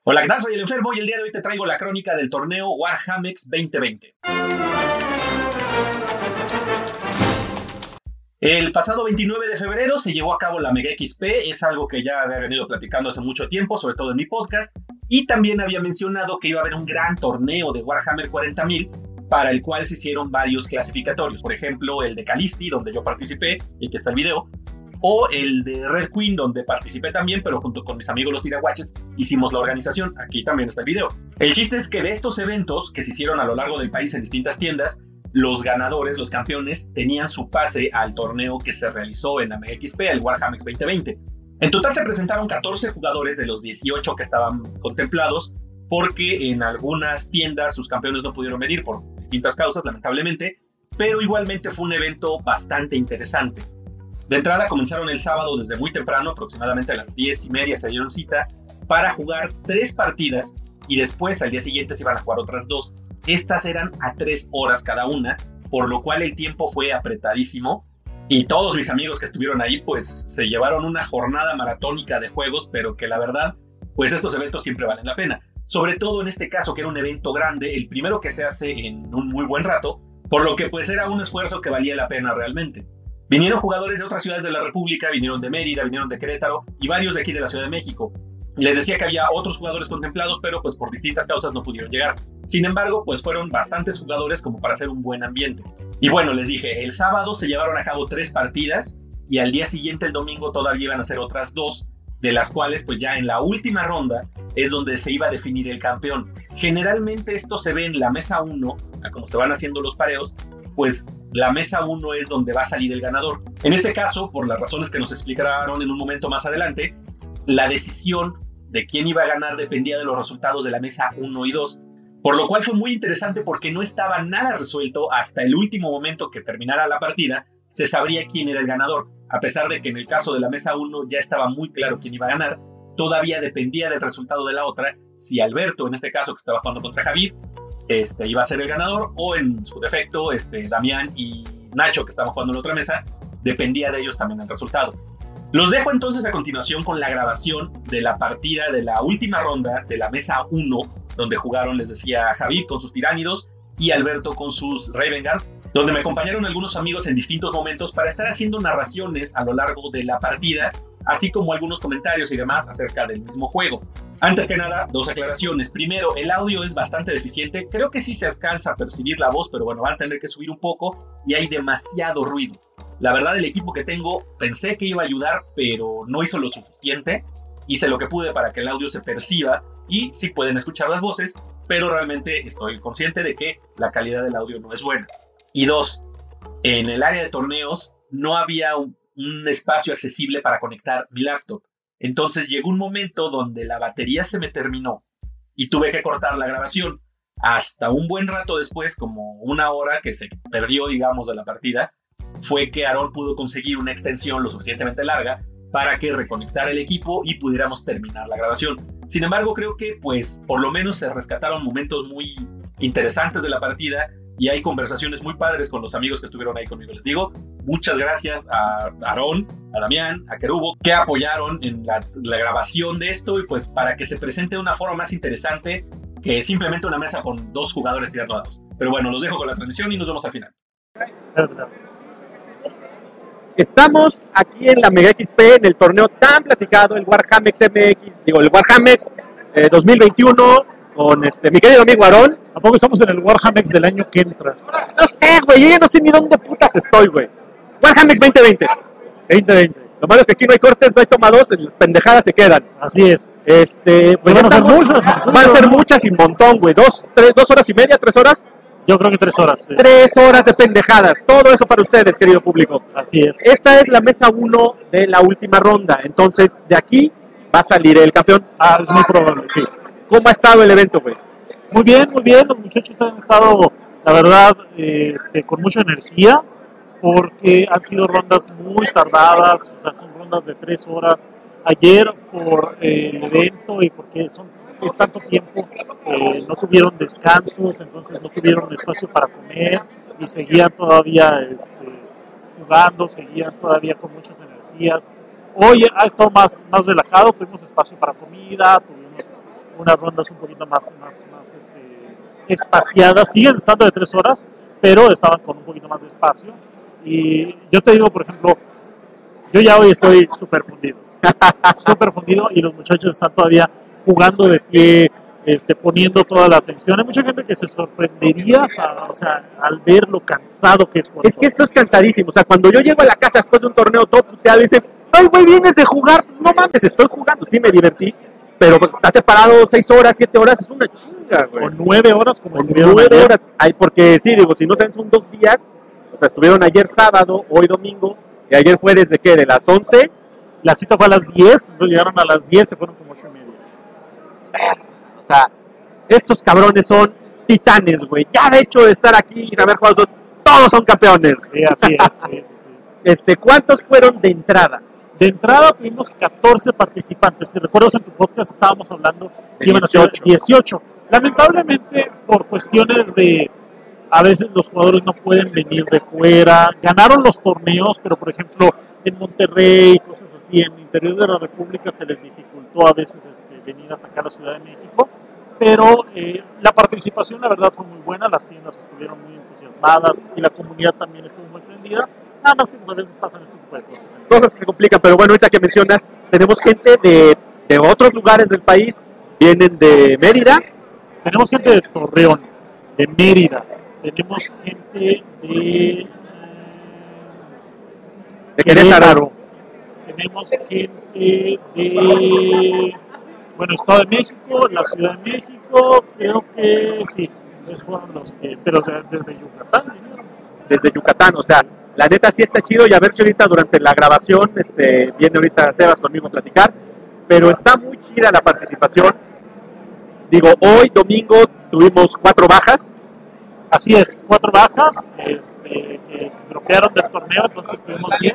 Hola, ¿qué tal? Soy el Enfermo y el día de hoy te traigo la crónica del torneo Warhamex 2020. El pasado 29 de febrero se llevó a cabo la Mega XP, es algo que ya había venido platicando hace mucho tiempo, sobre todo en mi podcast, y también había mencionado que iba a haber un gran torneo de Warhammer 40,000, para el cual se hicieron varios clasificatorios, por ejemplo el de Calisti, donde yo participé, y aquí está el video, o el de Red Queen, donde participé también, pero junto con mis amigos los tirahuaches hicimos la organización. Aquí también está el video. El chiste es que de estos eventos que se hicieron a lo largo del país en distintas tiendas, los ganadores, los campeones, tenían su pase al torneo que se realizó en la Mega XP, el Warhamex 2020. En total se presentaron 14 jugadores de los 18 que estaban contemplados, porque en algunas tiendas sus campeones no pudieron venir por distintas causas, lamentablemente, pero igualmente fue un evento bastante interesante. De entrada comenzaron el sábado desde muy temprano, aproximadamente a las 10:30 se dieron cita para jugar 3 partidas y después al día siguiente se iban a jugar otras 2. Estas eran a 3 horas cada una, por lo cual el tiempo fue apretadísimo y todos mis amigos que estuvieron ahí pues se llevaron una jornada maratónica de juegos, pero que la verdad pues estos eventos siempre valen la pena. Sobre todo en este caso que era un evento grande, el primero que se hace en un muy buen rato, por lo que pues era un esfuerzo que valía la pena realmente. Vinieron jugadores de otras ciudades de la República, vinieron de Mérida, vinieron de Querétaro y varios de aquí de la Ciudad de México. Les decía que había otros jugadores contemplados, pero pues por distintas causas no pudieron llegar. Sin embargo, pues fueron bastantes jugadores como para hacer un buen ambiente. Y bueno, les dije, el sábado se llevaron a cabo 3 partidas y al día siguiente, el domingo, todavía iban a hacer otras 2, de las cuales pues ya en la última ronda es donde se iba a definir el campeón. Generalmente esto se ve en la mesa 1, como se van haciendo los pareos, pues la mesa 1 es donde va a salir el ganador. En este caso, por las razones que nos explicaron en un momento más adelante, la decisión de quién iba a ganar dependía de los resultados de la mesa 1 y 2, por lo cual fue muy interesante porque no estaba nada resuelto hasta el último momento que terminara la partida, se sabría quién era el ganador. A pesar de que en el caso de la mesa 1 ya estaba muy claro quién iba a ganar, todavía dependía del resultado de la otra, si Alberto, en este caso que estaba jugando contra Javier, iba a ser el ganador, o en su defecto, Damián y Nacho, que estaban jugando en otra mesa, dependía de ellos también el resultado. Los dejo entonces a continuación con la grabación de la partida de la última ronda de la mesa 1, donde jugaron, les decía, Javier con sus tiránidos y Alberto con sus Ravengard, donde me acompañaron algunos amigos en distintos momentos para estar haciendo narraciones a lo largo de la partida, así como algunos comentarios y demás acerca del mismo juego. Antes que nada, 2 aclaraciones. Primero, el audio es bastante deficiente. Creo que sí se alcanza a percibir la voz, pero bueno, van a tener que subir un poco y hay demasiado ruido. La verdad, el equipo que tengo pensé que iba a ayudar, pero no hizo lo suficiente. Hice lo que pude para que el audio se perciba y sí pueden escuchar las voces, pero realmente estoy consciente de que la calidad del audio no es buena. Y 2, en el área de torneos no había un espacio accesible para conectar mi laptop. Entonces llegó un momento donde la batería se me terminó y tuve que cortar la grabación. Hasta un buen rato después, como una hora que se perdió, digamos, de la partida, fue que Aarón pudo conseguir una extensión lo suficientemente larga para que reconectara el equipo y pudiéramos terminar la grabación. Sin embargo, creo que pues por lo menos se rescataron momentos muy interesantes de la partida y hay conversaciones muy padres con los amigos que estuvieron ahí conmigo. Les digo, muchas gracias a Aarón, a Damián, a Kerubo, que apoyaron en la grabación de esto y pues para que se presente de una forma más interesante que simplemente una mesa con 2 jugadores tirando dados. Pero bueno, los dejo con la transmisión y nos vemos al final. Estamos aquí en la Mega XP, en el torneo tan platicado, el Warhamex el Warhamex 2021, con mi querido amigo Aarón. ¿A poco estamos en el Warhamex del año que entra? No sé, güey, yo ya no sé ni dónde putas estoy, güey. Warhamex 2020. 2020. Lo malo es que aquí no hay cortes, no hay tomados, las pendejadas se quedan. Así es. Pues van a ser muchas. Van a ser muchas y un montón, güey. 2 horas y media, 3 horas. Yo creo que 3 horas. Sí. 3 horas de pendejadas. Todo eso para ustedes, querido público. Así es. Esta es la mesa 1 de la última ronda. Entonces, de aquí va a salir el campeón. Es muy probable, sí. ¿Cómo ha estado el evento, güey? Muy bien, muy bien. Los muchachos han estado, la verdad, con mucha energía, porque han sido rondas muy tardadas, o sea, son rondas de 3 horas. Ayer, por el evento y porque es tanto tiempo, no tuvieron descansos, entonces no tuvieron espacio para comer y seguían todavía jugando, seguían todavía con muchas energías. Hoy ha estado más relajado, tuvimos espacio para comida, tuvimos unas rondas un poquito más espaciadas. Siguen estando de 3 horas, pero estaban con un poquito más de espacio. Y yo te digo, por ejemplo, yo ya hoy estoy súper fundido. Súper fundido, y los muchachos están todavía jugando de pie, poniendo toda la atención. Hay mucha gente que se sorprendería, o sea, al ver lo cansado que es. Es que esto es cansadísimo. O sea, cuando yo llego a la casa después de un torneo todo puteado y dicen, ay, güey, vienes de jugar. No mames, estoy jugando. Sí, me divertí, pero estate parado 6 horas, 7 horas, es una chinga, güey. O 9 horas, como estuvieron 9 horas. Ay, porque sí, digo, si no saben, son 2 días. O sea, estuvieron ayer sábado, hoy domingo, y ayer fue desde, ¿qué? De las 11. La cita fue a las 10, llegaron a las 10, se fueron como 8:30. O sea, estos cabrones son titanes, güey. Ya de hecho de estar aquí y haber jugado, todos son campeones. Sí, así es. Sí. ¿Cuántos fueron de entrada? De entrada tuvimos 14 participantes. Si recuerdas, en tu podcast estábamos hablando que iban a ser 18. Lamentablemente, por cuestiones de... A veces los jugadores no pueden venir de fuera. Ganaron los torneos, pero por ejemplo en Monterrey, cosas así, en el interior de la República se les dificultó a veces venir hasta acá a la Ciudad de México. Pero la participación, la verdad, fue muy buena. Las tiendas estuvieron muy entusiasmadas y la comunidad también estuvo muy prendida. Nada más que pues, a veces pasan este tipo de cosas. Cosas que se complican, pero bueno, ahorita que mencionas, tenemos gente de otros lugares del país. Vienen de Mérida. Tenemos gente de Torreón, de Mérida. Tenemos gente de Querétaro. Tenemos gente de, bueno, Estado de México, la Ciudad de México, creo que sí, esos fueron los que, pero desde Yucatán. Desde Yucatán, o sea, la neta sí está chido, y a ver si ahorita durante la grabación viene ahorita Sebas conmigo a platicar, pero está muy chida la participación. Digo, hoy domingo tuvimos 4 bajas. Así es, 4 bajas que bloquearon del torneo, entonces tuvimos 10.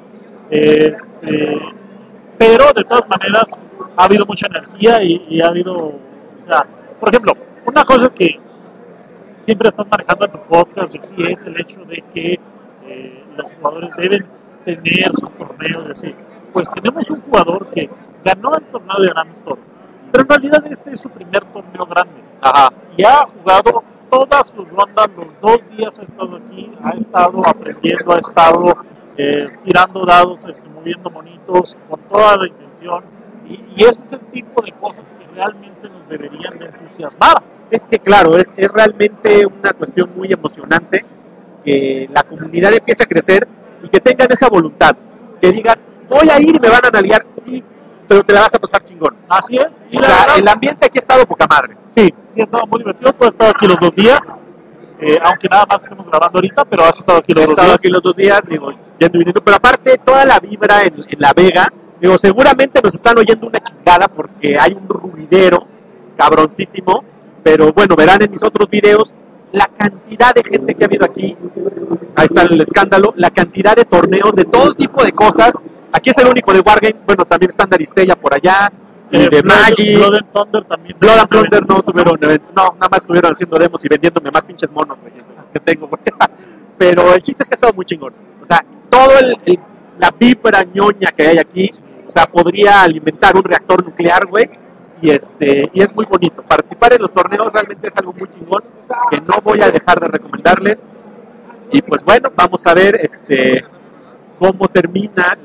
Pero de todas maneras ha habido mucha energía y ha habido, o sea, por ejemplo, una cosa que siempre estás manejando en tu podcast, y es el hecho de que los jugadores deben tener sus torneos, así. Pues tenemos un jugador que ganó el torneo de Grand Store, pero en realidad este es su primer torneo grande. Ajá. Y ha jugado todas sus rondas, los 2 días ha estado aquí, ha estado aprendiendo, ha estado tirando dados, moviendo monitos, con toda la intención, y ese es el tipo de cosas que realmente nos deberían de entusiasmar. Es que claro, es realmente una cuestión muy emocionante que la comunidad empiece a crecer y que tengan esa voluntad, que digan, voy a ir y me van a nalguear, sí, pero te la vas a pasar chingón. Así es. Y el ambiente aquí ha estado poca madre. Sí, ha estado muy divertido. Tú has estado aquí los 2 días, aunque nada más estamos grabando ahorita, pero has estado aquí los 2 días. He estado aquí los 2 días, digo, yendo y viniendo. Pero aparte, toda la vibra en La Vega, digo, seguramente nos están oyendo una chingada porque hay un ruidero cabroncísimo. Pero bueno, verán en mis otros videos la cantidad de gente que ha habido aquí. Ahí está el escándalo, la cantidad de torneos, de todo tipo de cosas. Aquí es el único de Wargames, bueno, también está Aristella por allá, de Magic. Blood and Thunder también. Blood and Thunder no tuvieron evento, no, nada más estuvieron haciendo demos y vendiéndome más pinches monos, güey, que tengo, güey. Pero el chiste es que ha estado muy chingón. O sea, todo la vibra ñoña que hay aquí, o sea, podría alimentar un reactor nuclear, güey. Y es muy bonito. Participar en los torneos realmente es algo muy chingón que no voy a dejar de recomendarles. Y pues bueno, vamos a ver cómo termina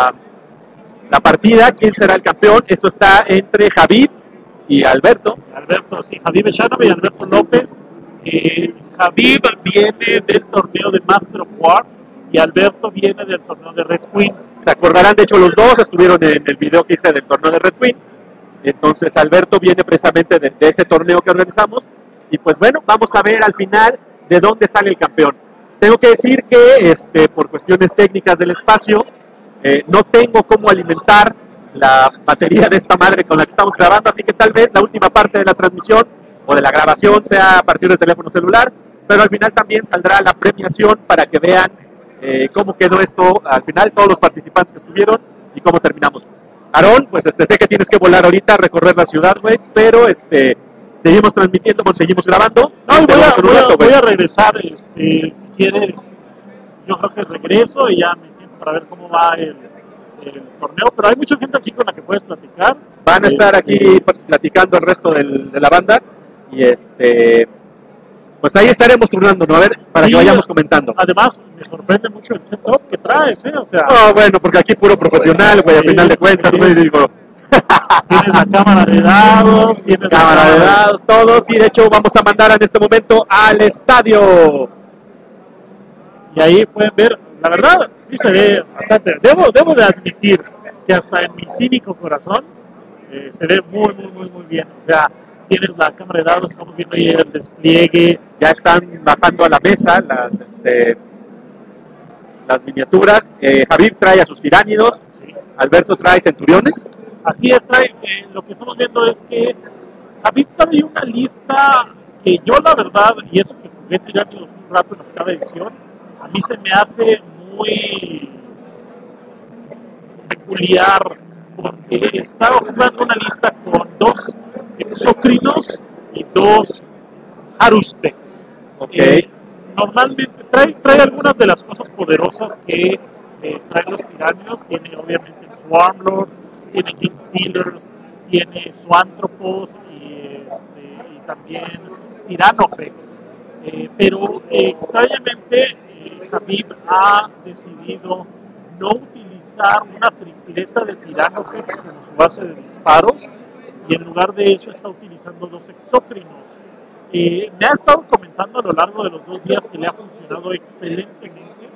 la partida, quién será el campeón. Esto está entre Javid y Alberto. Alberto, sí, Javid Echanove y Alberto López. Javid viene del torneo de Master of War y Alberto viene del torneo de Red Queen. Se acordarán, de hecho, los dos estuvieron en el video que hice del torneo de Red Queen. Entonces Alberto viene precisamente de ese torneo que organizamos. Y pues bueno, vamos a ver al final de dónde sale el campeón. Tengo que decir que por cuestiones técnicas del espacio, no tengo cómo alimentar la batería de esta madre con la que estamos grabando, así que tal vez la última parte de la transmisión o de la grabación sea a partir del teléfono celular, pero al final también saldrá la premiación para que vean cómo quedó esto al final, todos los participantes que estuvieron y cómo terminamos. Aarón, pues sé que tienes que volar ahorita a recorrer la ciudad, güey, pero seguimos transmitiendo, seguimos grabando. No, voy a regresar, si quieres, yo creo que regreso y ya me siento para ver cómo va el torneo, pero hay mucha gente aquí con la que puedes platicar. Van a estar aquí platicando el resto de la banda y pues ahí estaremos turnándonos, a ver, para que vayamos comentando. Además, me sorprende mucho el setup que traes, o sea... No, bueno, porque aquí puro profesional, güey, al final de cuentas, güey, digo... Tienes la cámara de dados, tienes cámara de dados, todos, y de hecho vamos a mandar en este momento al estadio. Y ahí pueden ver, la verdad, sí se ve bastante. Debo de admitir que hasta en mi cínico corazón se ve muy bien. O sea, tienes la cámara de dados, estamos viendo ahí el despliegue. Ya están bajando a la mesa las miniaturas. Javier trae a sus tiránidos, Sí. Alberto trae centuriones. Así es, lo que estamos viendo es que Javier trae una lista que yo la verdad, y eso que jugué tiránidos un rato en la octava edición, a mí se me hace muy peculiar porque estaba jugando una lista con 2 exócrinos y 2 Haruspeks. Okay. Normalmente trae algunas de las cosas poderosas que traen los tiránidos. Tiene obviamente el Swarmlord, tiene King Stealers, tiene Zoanthropos y también Tyrannofex. Pero extrañamente Khabib ha decidido no utilizar una tripleta de Tyrannofex como su base de disparos y en lugar de eso está utilizando 2 exócrinos. Me ha estado comentando a lo largo de los 2 días que le ha funcionado excelentemente,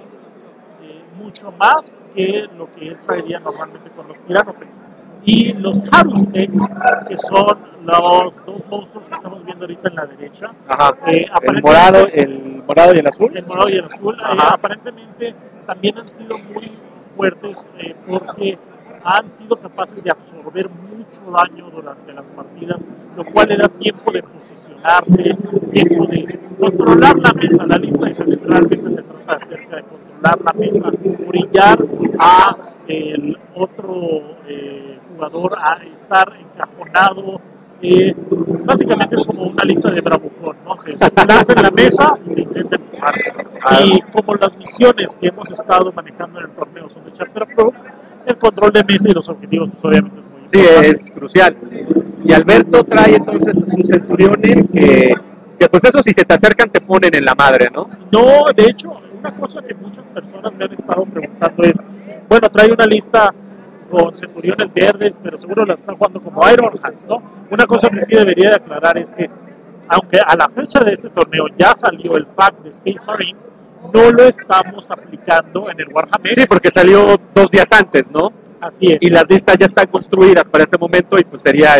mucho más que lo que él traería normalmente con los Tyrannofex. Y los Haruspeks, que son los 2 monstruos que estamos viendo ahorita en la derecha. Ajá. El morado y el azul. El morado y el azul, aparentemente también han sido muy fuertes porque han sido capaces de absorber mucho daño durante las partidas, lo cual le da tiempo de posicionarse, tiempo de controlar la mesa. La lista realmente se trata acerca de controlar la mesa, brillar a el otro jugador, a estar encajonado. Básicamente es como una lista de bravucón, ¿no? Se planta en la mesa y te intentan empujar. Y como las misiones que hemos estado manejando en el torneo son de Chapter Pro, el control de mesa y los objetivos pues, obviamente es muy importante. Sí, es crucial. Y Alberto trae entonces sus centuriones que pues eso si se te acercan te ponen en la madre, ¿no? No, de hecho, una cosa que muchas personas me han estado preguntando es, bueno, trae una lista con centuriones verdes, pero seguro la están jugando como Iron Hands, ¿no? Una cosa que sí debería de aclarar es que, aunque a la fecha de este torneo ya salió el FAQ de Space Marines, no lo estamos aplicando en el Warhammer. Sí, porque salió 2 días antes, ¿no? Así es. Y las listas ya están construidas para ese momento y pues sería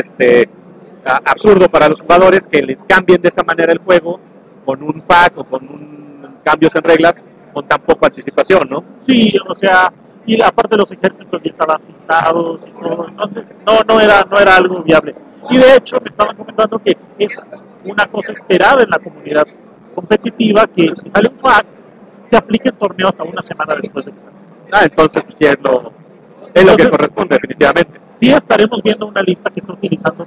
absurdo para los jugadores que les cambien de esa manera el juego con un FAQ o con cambios en reglas con tan poca anticipación, ¿no? Sí, o sea, y aparte los ejércitos ya estaban pintados y todo, entonces no era algo viable. Y de hecho me estaban comentando que es una cosa esperada en la comunidad competitiva que si sale un FAQ se aplique el torneo hasta una semana después de que salga. Entonces pues sí es lo que corresponde definitivamente. Sí estaremos viendo una lista que está utilizando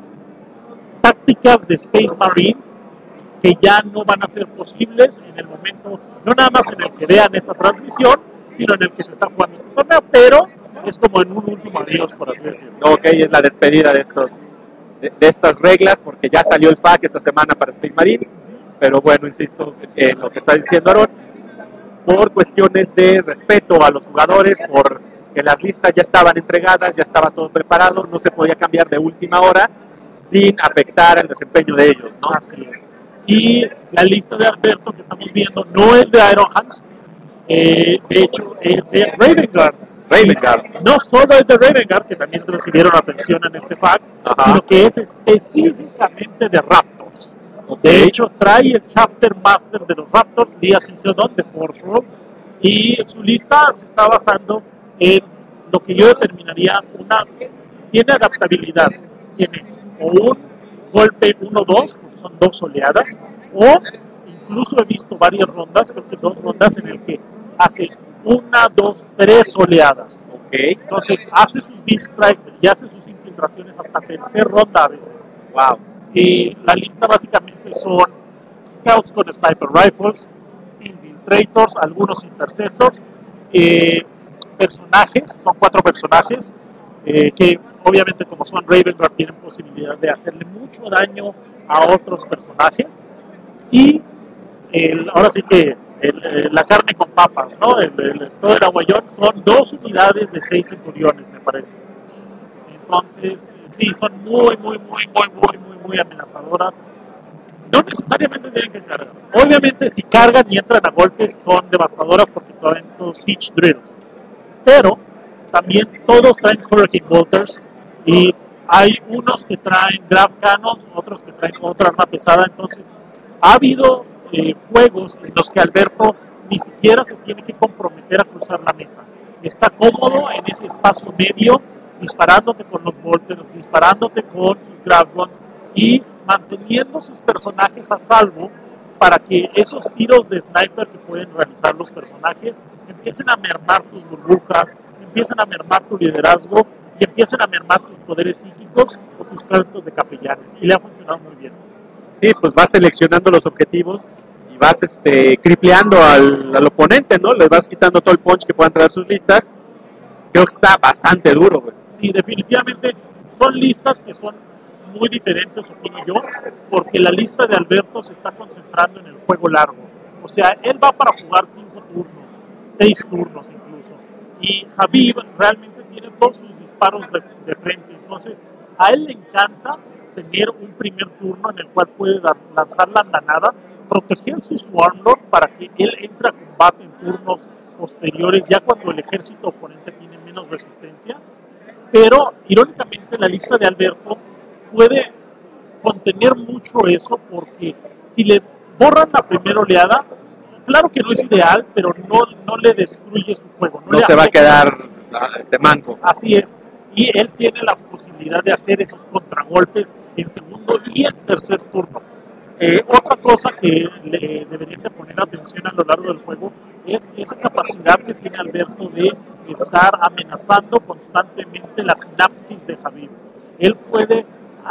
tácticas de Space Marines que ya no van a ser posibles en el momento, no nada más en el que vean esta transmisión, sino en el que se está jugando este torneo, pero es como en un último adiós, por así decirlo. Ok, es la despedida de estas reglas, porque ya salió el FAQ esta semana para Space Marines, pero bueno, insisto en lo que está diciendo Aaron, por cuestiones de respeto a los jugadores, porque las listas ya estaban entregadas, ya estaba todo preparado, no se podía cambiar de última hora sin afectar el desempeño de ellos, ¿no? Así es. Y la lista de Alberto que estamos viendo no es de Iron Hands, de hecho es de Ravengard. No solo es de Ravengard, que también recibieron atención en este FAQ, sino que es específicamente de Raptors. De hecho, trae el Chapter Master de los Raptors, Lia Cincedon de Porshrow, y su lista se está basando en lo que yo determinaría tiene adaptabilidad, tiene o un golpe 1-2, porque son 2 oleadas, o incluso he visto varias rondas, creo que 2 rondas en el que hace 1, 2, 3 oleadas. Okay. Entonces hace sus deep strikes y hace sus infiltraciones hasta tercera ronda a veces. Wow. La lista básicamente son scouts con sniper rifles, infiltrators, algunos intercessors, personajes, son 4 personajes, que obviamente como son Ravenguard tienen posibilidad de hacerle mucho daño a otros personajes. Y ahora sí que la carne con papas, ¿no? Todo el aguayón son 2 unidades de 6 centuriones, me parece. Entonces, sí, son muy amenazadoras. No necesariamente tienen que cargar. Obviamente, si cargan y entran a golpes, son devastadoras porque traen todos Siege Drills. Pero también todos traen Hurricane Bolters y hay unos que traen Grab Cannons, otros que traen otra arma pesada. Entonces, ha habido juegos en los que Alberto ni siquiera se tiene que comprometer a cruzar la mesa. Está cómodo en ese espacio medio, disparándote con los Bolters, disparándote con sus Grab Guns y manteniendo sus personajes a salvo para que esos tiros de sniper que pueden realizar los personajes empiecen a mermar tus burbujas, empiecen a mermar tu liderazgo y empiecen a mermar tus poderes psíquicos o tus créditos de capellanes. Y le ha funcionado muy bien. Sí, pues vas seleccionando los objetivos y vas cripleando al oponente, ¿no? Les vas quitando todo el punch que puedan traer sus listas. Creo que está bastante duro, güey. Sí, definitivamente son listas que son muy diferentes, opino yo, porque la lista de Alberto se está concentrando en el juego largo. O sea, él va para jugar 5 turnos, 6 turnos incluso. Y Habib realmente tiene todos sus disparos de frente. Entonces, a él le encanta tener un primer turno en el cual puede lanzar la andanada, proteger su Swarmlord para que él entre a combate en turnos posteriores, ya cuando el ejército oponente tiene menos resistencia. Pero, irónicamente, la lista de Alberto puede contener mucho eso, porque si le borran la primera oleada, claro que no es ideal, pero no le destruye su juego. No se va a quedar manco. Así es. Y él tiene la posibilidad de hacer esos contragolpes en segundo y en tercer turno. Otra cosa que le deberían de poner atención a lo largo del juego es esa capacidad que tiene Alberto de estar amenazando constantemente la sinapsis de Habib. Él puede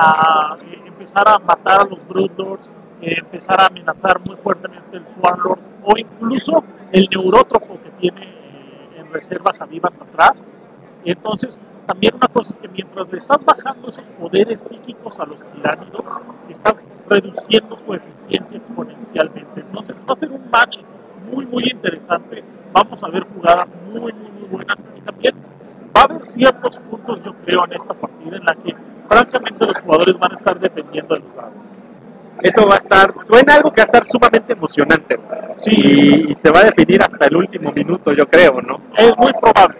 empezar a matar a los Broodlords, empezar a amenazar muy fuertemente el Swarmlord o incluso el Neurótropo que tiene en reserva Habib hasta atrás. Entonces, también una cosa es que mientras le estás bajando esos poderes psíquicos a los tiránidos, estás reduciendo su eficiencia exponencialmente. Entonces, va a ser un match muy interesante. Vamos a ver jugadas muy buenas. Y también va a haber ciertos puntos, yo creo, en esta partida en la que, francamente, los jugadores van a estar dependiendo de los dados. Eso va a estar, suena algo que va a estar sumamente emocionante. Sí. Y se va a definir hasta el último minuto, yo creo, ¿no? Es muy probable.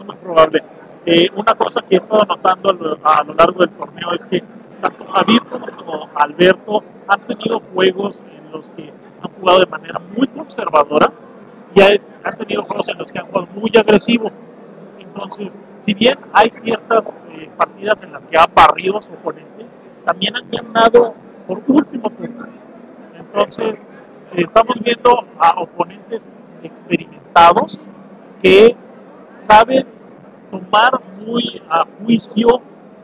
Una cosa que he estado notando a lo largo del torneo es que tanto Javier como Alberto han tenido juegos en los que han jugado de manera muy conservadora y han tenido juegos en los que han jugado muy agresivo. Entonces, si bien hay ciertas partidas en las que han barrido a su oponente, también han ganado por último turno. Entonces, estamos viendo a oponentes experimentados que saben tomar muy a juicio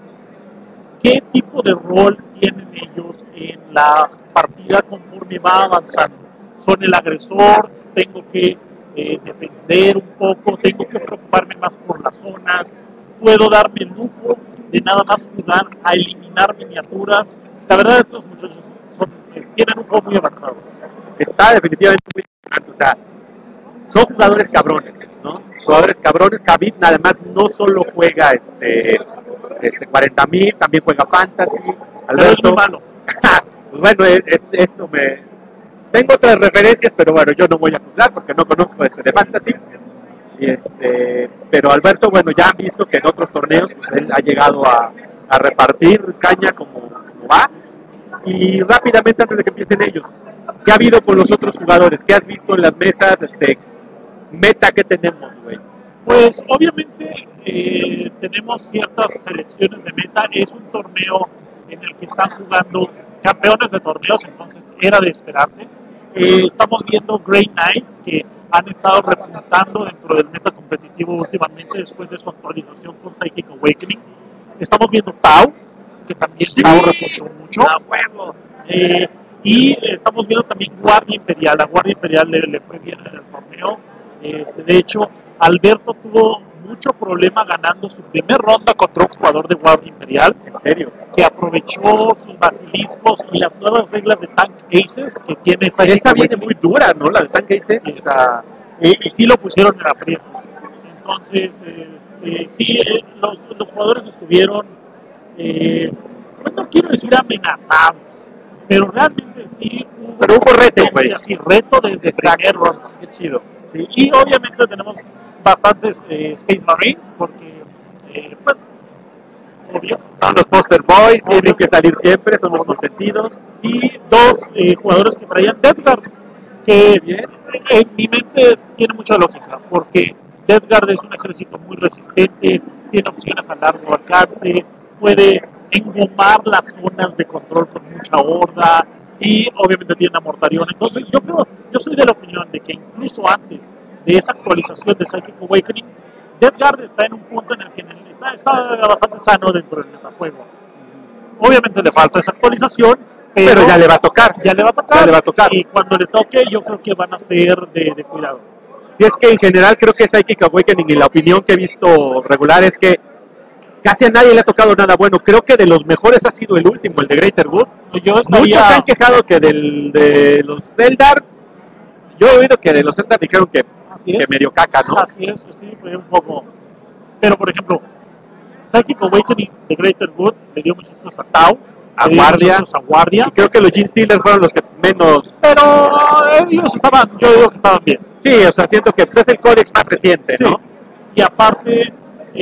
qué tipo de rol tienen ellos en la partida conforme va avanzando. Son el agresor, tengo que defender un poco, tengo que preocuparme más por las zonas, puedo darme el lujo de nada más jugar a eliminar miniaturas. La verdad, estos muchachos tienen un juego muy avanzado. Está definitivamente muy interesante, o sea, son jugadores cabrones, ¿no? Jugadores cabrones. Habib además no solo juega 40.000, también juega Fantasy. Alberto, pues bueno, eso tengo otras referencias, pero bueno, yo no voy a juzgar porque no conozco de Fantasy. Pero Alberto, bueno, ya han visto que en otros torneos pues, él ha llegado a repartir caña como va. Y rápidamente, antes de que empiecen ellos, ¿qué ha habido con los otros jugadores? ¿Qué has visto en las mesas? Meta que tenemos, güey. Pues obviamente tenemos ciertas selecciones de meta. Es un torneo en el que están jugando campeones de torneos, entonces era de esperarse. Estamos viendo Grey Knights que han estado repuntando dentro del meta competitivo últimamente después de su actualización con Psychic Awakening. Estamos viendo Tau, que también Tau repuntó mucho. Y estamos viendo también Guardia Imperial. La Guardia Imperial le fue bien en el torneo. De hecho, Alberto tuvo mucho problema ganando su primer ronda contra un jugador de Guardia Imperial. ¿En serio? Que aprovechó sus basiliscos y las nuevas reglas de Tank Aces que tiene esa. Esa viene muy dura, ¿no? La de Tank Aces. Sí, y sí lo pusieron en aprietos. Entonces, sí, los jugadores estuvieron, pues no quiero decir amenazados, pero realmente sí hubo reto, güey. Sí, reto desde primer ronda. Qué chido. Sí, y obviamente tenemos bastantes Space Marines, porque, pues, obvio. Son los Poster Boys, tienen que salir siempre, son los consentidos. Y dos jugadores que traían Death Guard, que en mi mente tiene mucha lógica, porque Death Guard es un ejército muy resistente, tiene opciones a largo alcance, puede engomar las zonas de control con mucha horda y obviamente tiene Amortarion. Entonces yo soy de la opinión de que incluso antes de esa actualización de Psychic Awakening, Death Guard está en un punto en el que está bastante sano dentro del metajuego. Obviamente le falta esa actualización, pero ya le va a tocar. Ya le va a tocar. Y cuando le toque, yo creo que van a ser de cuidado. Y es que en general creo que Psychic Awakening, y la opinión que he visto regular es que casi a nadie le ha tocado nada bueno. Creo que de los mejores ha sido el último, el de Greater Good. Muchos se han quejado que de los Eldar, yo he oído que de los Eldar dijeron que medio caca, ¿no? Así es, sí, fue un poco. Pero por ejemplo, Psychic Awakening de Greater Good le dio muchas cosas a Tau, a Guardia. Y creo que los Gene Stealers fueron los que menos. Pero ellos yo digo que estaban bien. Sí, o sea, siento que es el códex más reciente, ¿no? Sí. Y aparte,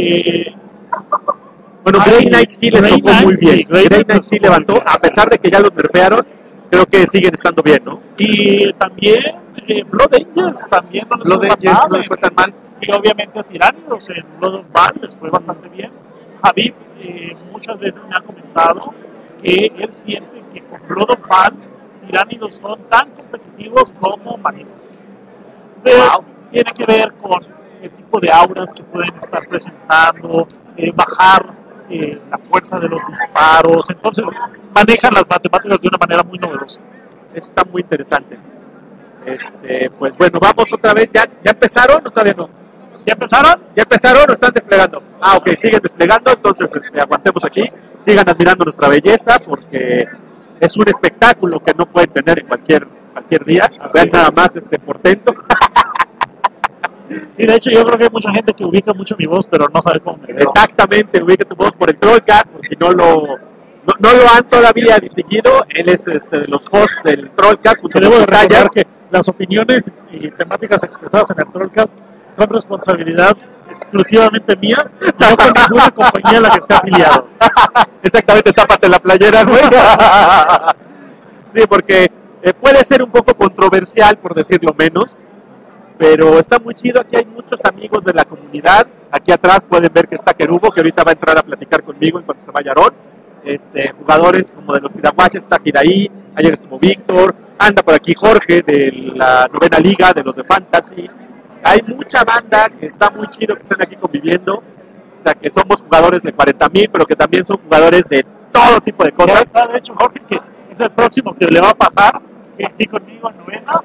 bueno, Grey Knight sí les tocó muy bien. Grey Knight sí levantó, a pesar de que ya los nerfearon, creo que siguen estando bien, ¿no? Y también Blood Angels también no les fue tan mal. Y obviamente a Tiránidos en Blood of Ban les fue bastante bien. Javid muchas veces me ha comentado que él siente que con Blood of Ban Tiránidos son tan competitivos como marinos. Tiene que ver con el tipo de auras que pueden estar presentando, bajar la fuerza de los disparos. Entonces manejan las matemáticas de una manera muy novedosa. Está muy interesante. Pues bueno, vamos otra vez. ¿Ya empezaron o todavía no? ¿Ya empezaron? ¿Ya empezaron o están desplegando? Ok, siguen desplegando, entonces aguantemos aquí. Sigan admirando nuestra belleza porque es un espectáculo que no pueden tener en cualquier día. Vean nada más este portento. Y de hecho yo creo que hay mucha gente que ubica mucho mi voz, pero no sabe cómo me veo. Exactamente, ubica tu voz por el Trollcast, por si no lo han todavía distinguido. Él es de los hosts del Trollcast. Debo de recordar que las opiniones y temáticas expresadas en el Trollcast son responsabilidad exclusivamente mías, no con ninguna compañía a la que esté afiliado. Exactamente, tápate la playera, güey. Sí, porque puede ser un poco controversial, por decirlo menos, pero está muy chido. Aquí hay muchos amigos de la comunidad. Aquí atrás pueden ver que está Kerubo, que ahorita va a entrar a platicar conmigo en cuanto se vaya Aarón. Jugadores como de los Tirahuaches, está Hiraí, ayer estuvo Víctor, anda por aquí Jorge de la 9ª Liga, de los de Fantasy. Hay mucha banda que está muy chido que están aquí conviviendo. O sea, que somos jugadores de 40,000, pero que también son jugadores de todo tipo de cosas. Ya está, de hecho, Jorge, que es el próximo que le va a pasar, que aquí conmigo en 9ª.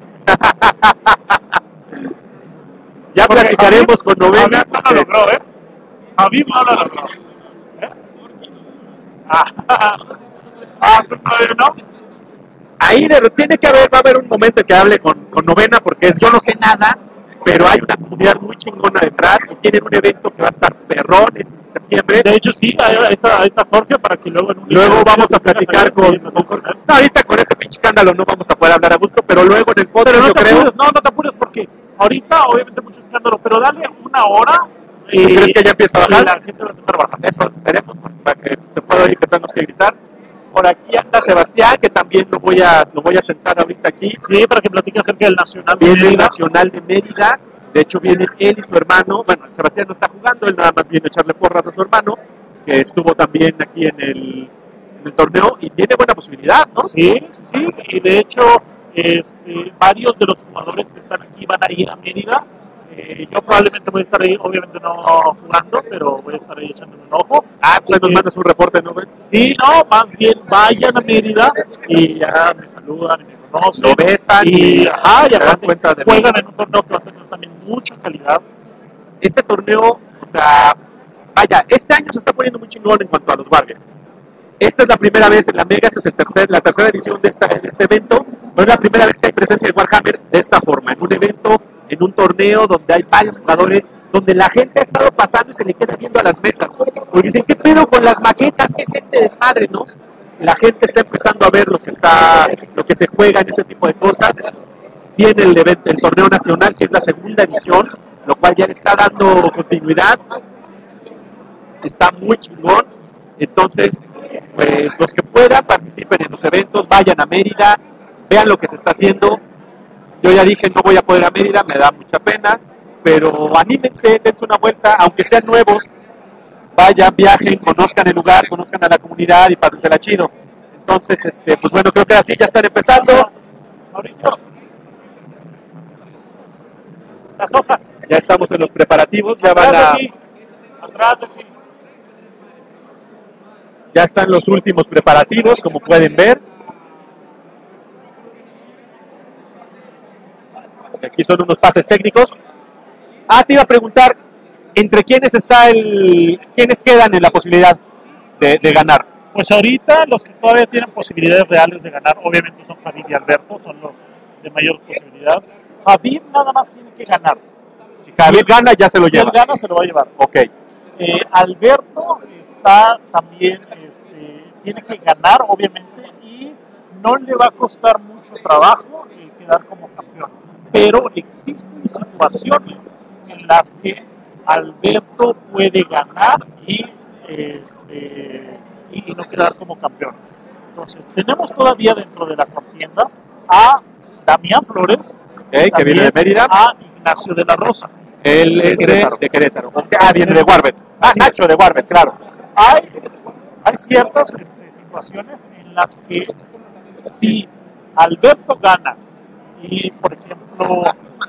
Ya platicaremos con 9ª. No lo logró, A mí no lo logró. ¿Tú todavía no? Ahí va a haber un momento en que hable con 9ª, porque yo no sé nada, pero hay una comunidad muy chingona detrás y tienen un evento que va a estar perrón en septiembre. De hecho, sí, ahí está Jorge, para que luego vamos a platicar con Jorge. No, ahorita con este pinche escándalo no vamos a poder hablar a gusto, pero luego en el podcast no yo creo... no te apures, porque ahorita obviamente mucho escándalo, pero dale una hora. ¿Crees que ya empieza a bajar? Y la gente va a empezar a bajar. Eso, esperemos, para que se pueda oír que tenemos que gritar. Por aquí anda Sebastián, que también lo voy a sentar ahorita aquí. Sí, para que platique acerca del Nacional de Mérida. Mérida. El Nacional de Mérida. De hecho, viene él y su hermano. Bueno, Sebastián no está jugando, él nada más viene a echarle porras a su hermano, que estuvo también aquí en el torneo y tiene buena posibilidad, ¿no? Sí. Y de hecho, varios de los jugadores que están aquí van a ir a Mérida. Yo probablemente voy a estar ahí, obviamente no jugando, pero voy a estar ahí echándole un ojo. Pues nos mandas un reporte, ¿no? Sí, no, más bien vayan a Mérida y ya me saludan y me conocen. Lo besan y ya dan cuenta de juegan en un torneo que va a tener también mucha calidad. Ese torneo sea, vaya, este año se está poniendo muy chingón en cuanto a los Wargames. Esta es la primera vez en la Mega, esta es la tercera edición de este evento, pero es la primera vez que hay presencia de Warhammer de esta forma, en un evento, en un torneo donde hay varios jugadores, donde la gente ha estado pasando y se le queda viendo a las mesas, porque dicen, ¿qué pedo con las maquetas? ¿Qué es este desmadre, no? La gente está empezando a ver lo que se juega en este tipo de cosas. Tiene el torneo nacional, que es la segunda edición, lo cual ya le está dando continuidad, está muy chingón. Entonces, pues los que puedan participen en los eventos, vayan a Mérida, vean lo que se está haciendo. Yo ya dije, no voy a poder a Mérida, me da mucha pena, pero anímense, dense una vuelta, aunque sean nuevos, vayan, viajen, conozcan el lugar, conozcan a la comunidad y pásensela chido. Entonces, pues bueno, creo que así ya están empezando. Mauricio, las hojas. Ya estamos en los preparativos, ya van a... Atrás de aquí. Ya están los últimos preparativos, como pueden ver. Aquí son unos pases técnicos. Te iba a preguntar, ¿entre quiénes quedan en la posibilidad de ganar? Pues ahorita los que todavía tienen posibilidades reales de ganar, obviamente son Javid y Alberto, son los de mayor posibilidad. Javid nada más tiene que ganar. Si Javid gana, ya se lo lleva. Si él gana, se lo va a llevar. Ok. Alberto está también, tiene que ganar, obviamente, y no le va a costar mucho trabajo quedar como campeón. Pero existen situaciones en las que Alberto puede ganar y no quedar como campeón. Entonces, tenemos todavía dentro de la contienda a Damián Flores, que viene de Mérida, a Ignacio de la Rosa. Él es de Querétaro. Viene de Warbet. Nacho de Warbet, claro. Hay ciertas situaciones en las que si Alberto gana y, por ejemplo,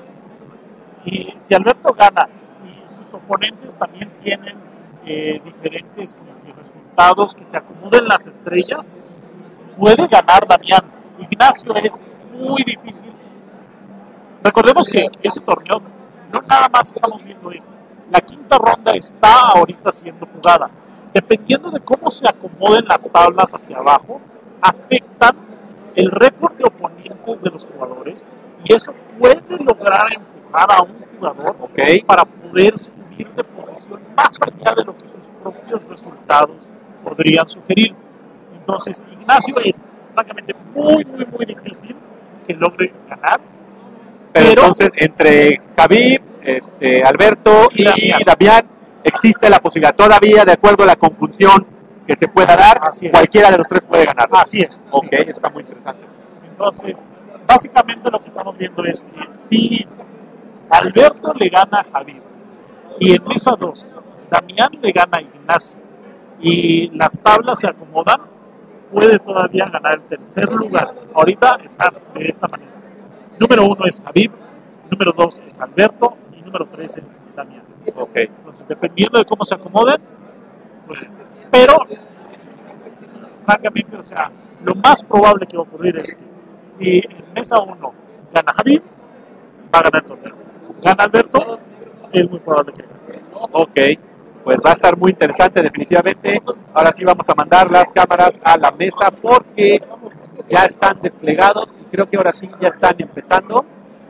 si Alberto gana y sus oponentes también tienen diferentes como que resultados que se acumulen las estrellas, puede ganar Damián. Ignacio es muy difícil. Recordemos que este torneo no nada más estamos viendo esto. La quinta ronda está ahorita siendo jugada. Dependiendo de cómo se acomoden las tablas hacia abajo, afectan el récord de oponentes de los jugadores y eso puede lograr empujar a un jugador para poder subir de posición más allá de lo que sus propios resultados podrían sugerir. Entonces, Ignacio es francamente muy difícil que logre ganar. Pero entonces, entre Javid, Alberto y Damián, existe la posibilidad todavía, de acuerdo a la conjunción que se pueda dar, cualquiera de los tres puede ganar. Así es. Ok, está muy interesante. Entonces, básicamente lo que estamos viendo es que si Alberto le gana a Javid y en mesa 2 Damián le gana a Ignacio y las tablas se acomodan, puede todavía ganar el tercer lugar. Ahorita están de esta manera. Número 1 es Javid, número 2 es Alberto y número 3 es Damián. Okay. Entonces, dependiendo de cómo se acomoden, pues, pero francamente, o sea, lo más probable que va a ocurrir es que si en mesa 1 gana Javid, va a ganar el torneo. Gana Alberto, es muy probable que gane. Ok, pues va a estar muy interesante definitivamente. Ahora sí vamos a mandar las cámaras a la mesa porque ya están desplegados y creo que ahora sí ya están empezando.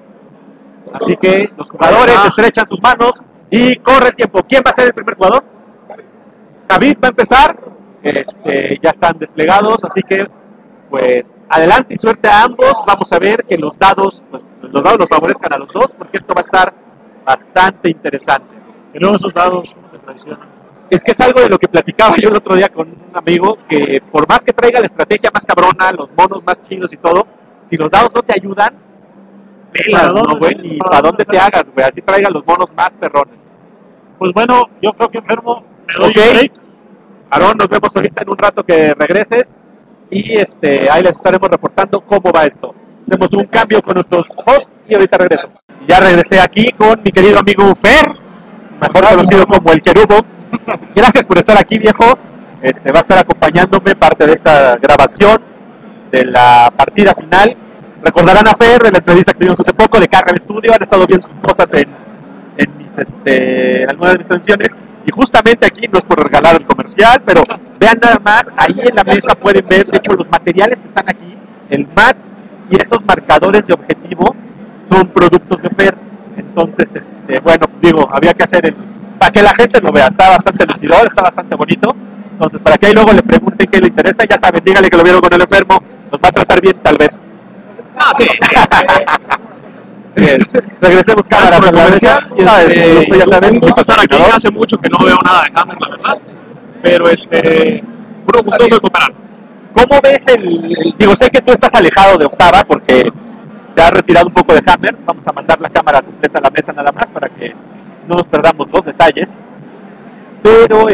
Así que los jugadores estrechan sus manos y corre el tiempo. ¿Quién va a ser el primer jugador? Javid va a empezar. Ya están desplegados, así que pues adelante y suerte a ambos. Vamos a ver que los dados los favorezcan a los dos, porque esto va a estar bastante interesante. Y luego esos dados, ¿cómo te traicionan? Es que es algo de lo que platicaba yo el otro día con un amigo, que por más que traiga la estrategia más cabrona, los monos más chidos y todo, si los dados no te ayudan, pelas, ¿no, güey? Ni para dónde te hagas, güey. Así traiga los monos más perrones. Pues bueno, yo creo que Enfermo me doy un break. Aarón, nos vemos ahorita en un rato que regreses y ahí les estaremos reportando cómo va esto. Hacemos un cambio con nuestros hosts y ahorita regreso. Ya regresé aquí con mi querido amigo Fer, mejor conocido como el Querubo. Gracias por estar aquí, viejo. Va a estar acompañándome parte de esta grabación de la partida final. Recordarán a Fer de la entrevista que tuvimos hace poco de Carrev Studio. Han estado viendo sus cosas en algunas de mis transmisiones. Y justamente aquí, no es por regalar el comercial, pero vean nada más, ahí en la mesa pueden ver, de hecho, los materiales que están aquí, el mat y esos marcadores de objetivo son productos de Fer. Entonces, bueno, digo, había que hacer para que la gente lo vea. Está bastante lucidor, está bastante bonito. Entonces, para que ahí luego le pregunten qué le interesa, ya saben, díganle que lo vieron con el enfermo, nos va a tratar bien, tal vez. Sí. Bien. Regresemos cámaras a la mesa. Ya sabes, un gusto estar aquí. Hace mucho que no veo nada de Hammer, la verdad. Pero puro gustoso de cooperar. ¿Cómo ves digo, sé que tú estás alejado de Octava porque te has retirado un poco de Hammer. Vamos a mandar la cámara completa a la mesa nada más para que no nos perdamos los detalles. Pero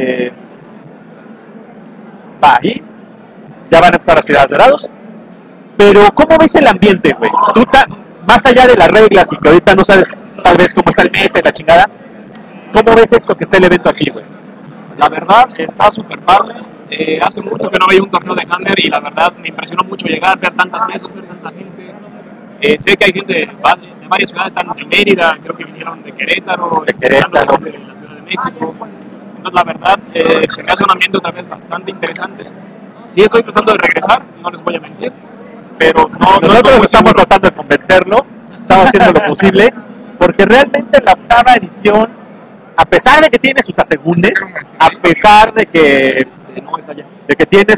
va ahí. Ya van a empezar las tiradas de dados. Pero ¿cómo ves el ambiente, güey? Tú más allá de las reglas y que ahorita no sabes tal vez cómo está el meta y la chingada, ¿cómo ves esto que está el evento aquí, güey? La verdad está súper padre. Hace mucho que no veía un torneo de Hammer y la verdad me impresionó mucho llegar, ver tantas mesas, ver tanta gente. Sé que hay gente de varias ciudades, están de Mérida, creo que vinieron de Querétaro, de la Ciudad de México. Entonces la verdad se me hace un ambiente otra vez bastante interesante. Sí estoy tratando de regresar, no les voy a mentir, pero nosotros estamos tratando de convencerlo, estamos haciendo lo posible, porque realmente la octava edición, a pesar de que tiene sus asegúnes, a pesar de que tiene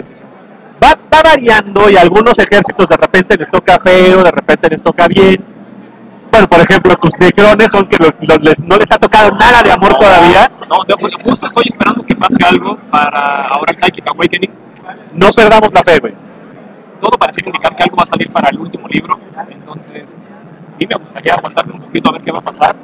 va variando y a algunos ejércitos de repente les toca feo, de repente les toca bien. Bueno, por ejemplo, tus necrones son que no les ha tocado nada de amor todavía. No, justo estoy esperando que pase algo para ahora el Psychic Awakening. No perdamos la fe, güey. Todo parece indicar que algo va a salir para el último libro, entonces sí me gustaría aguantarme un poquito a ver qué va a pasar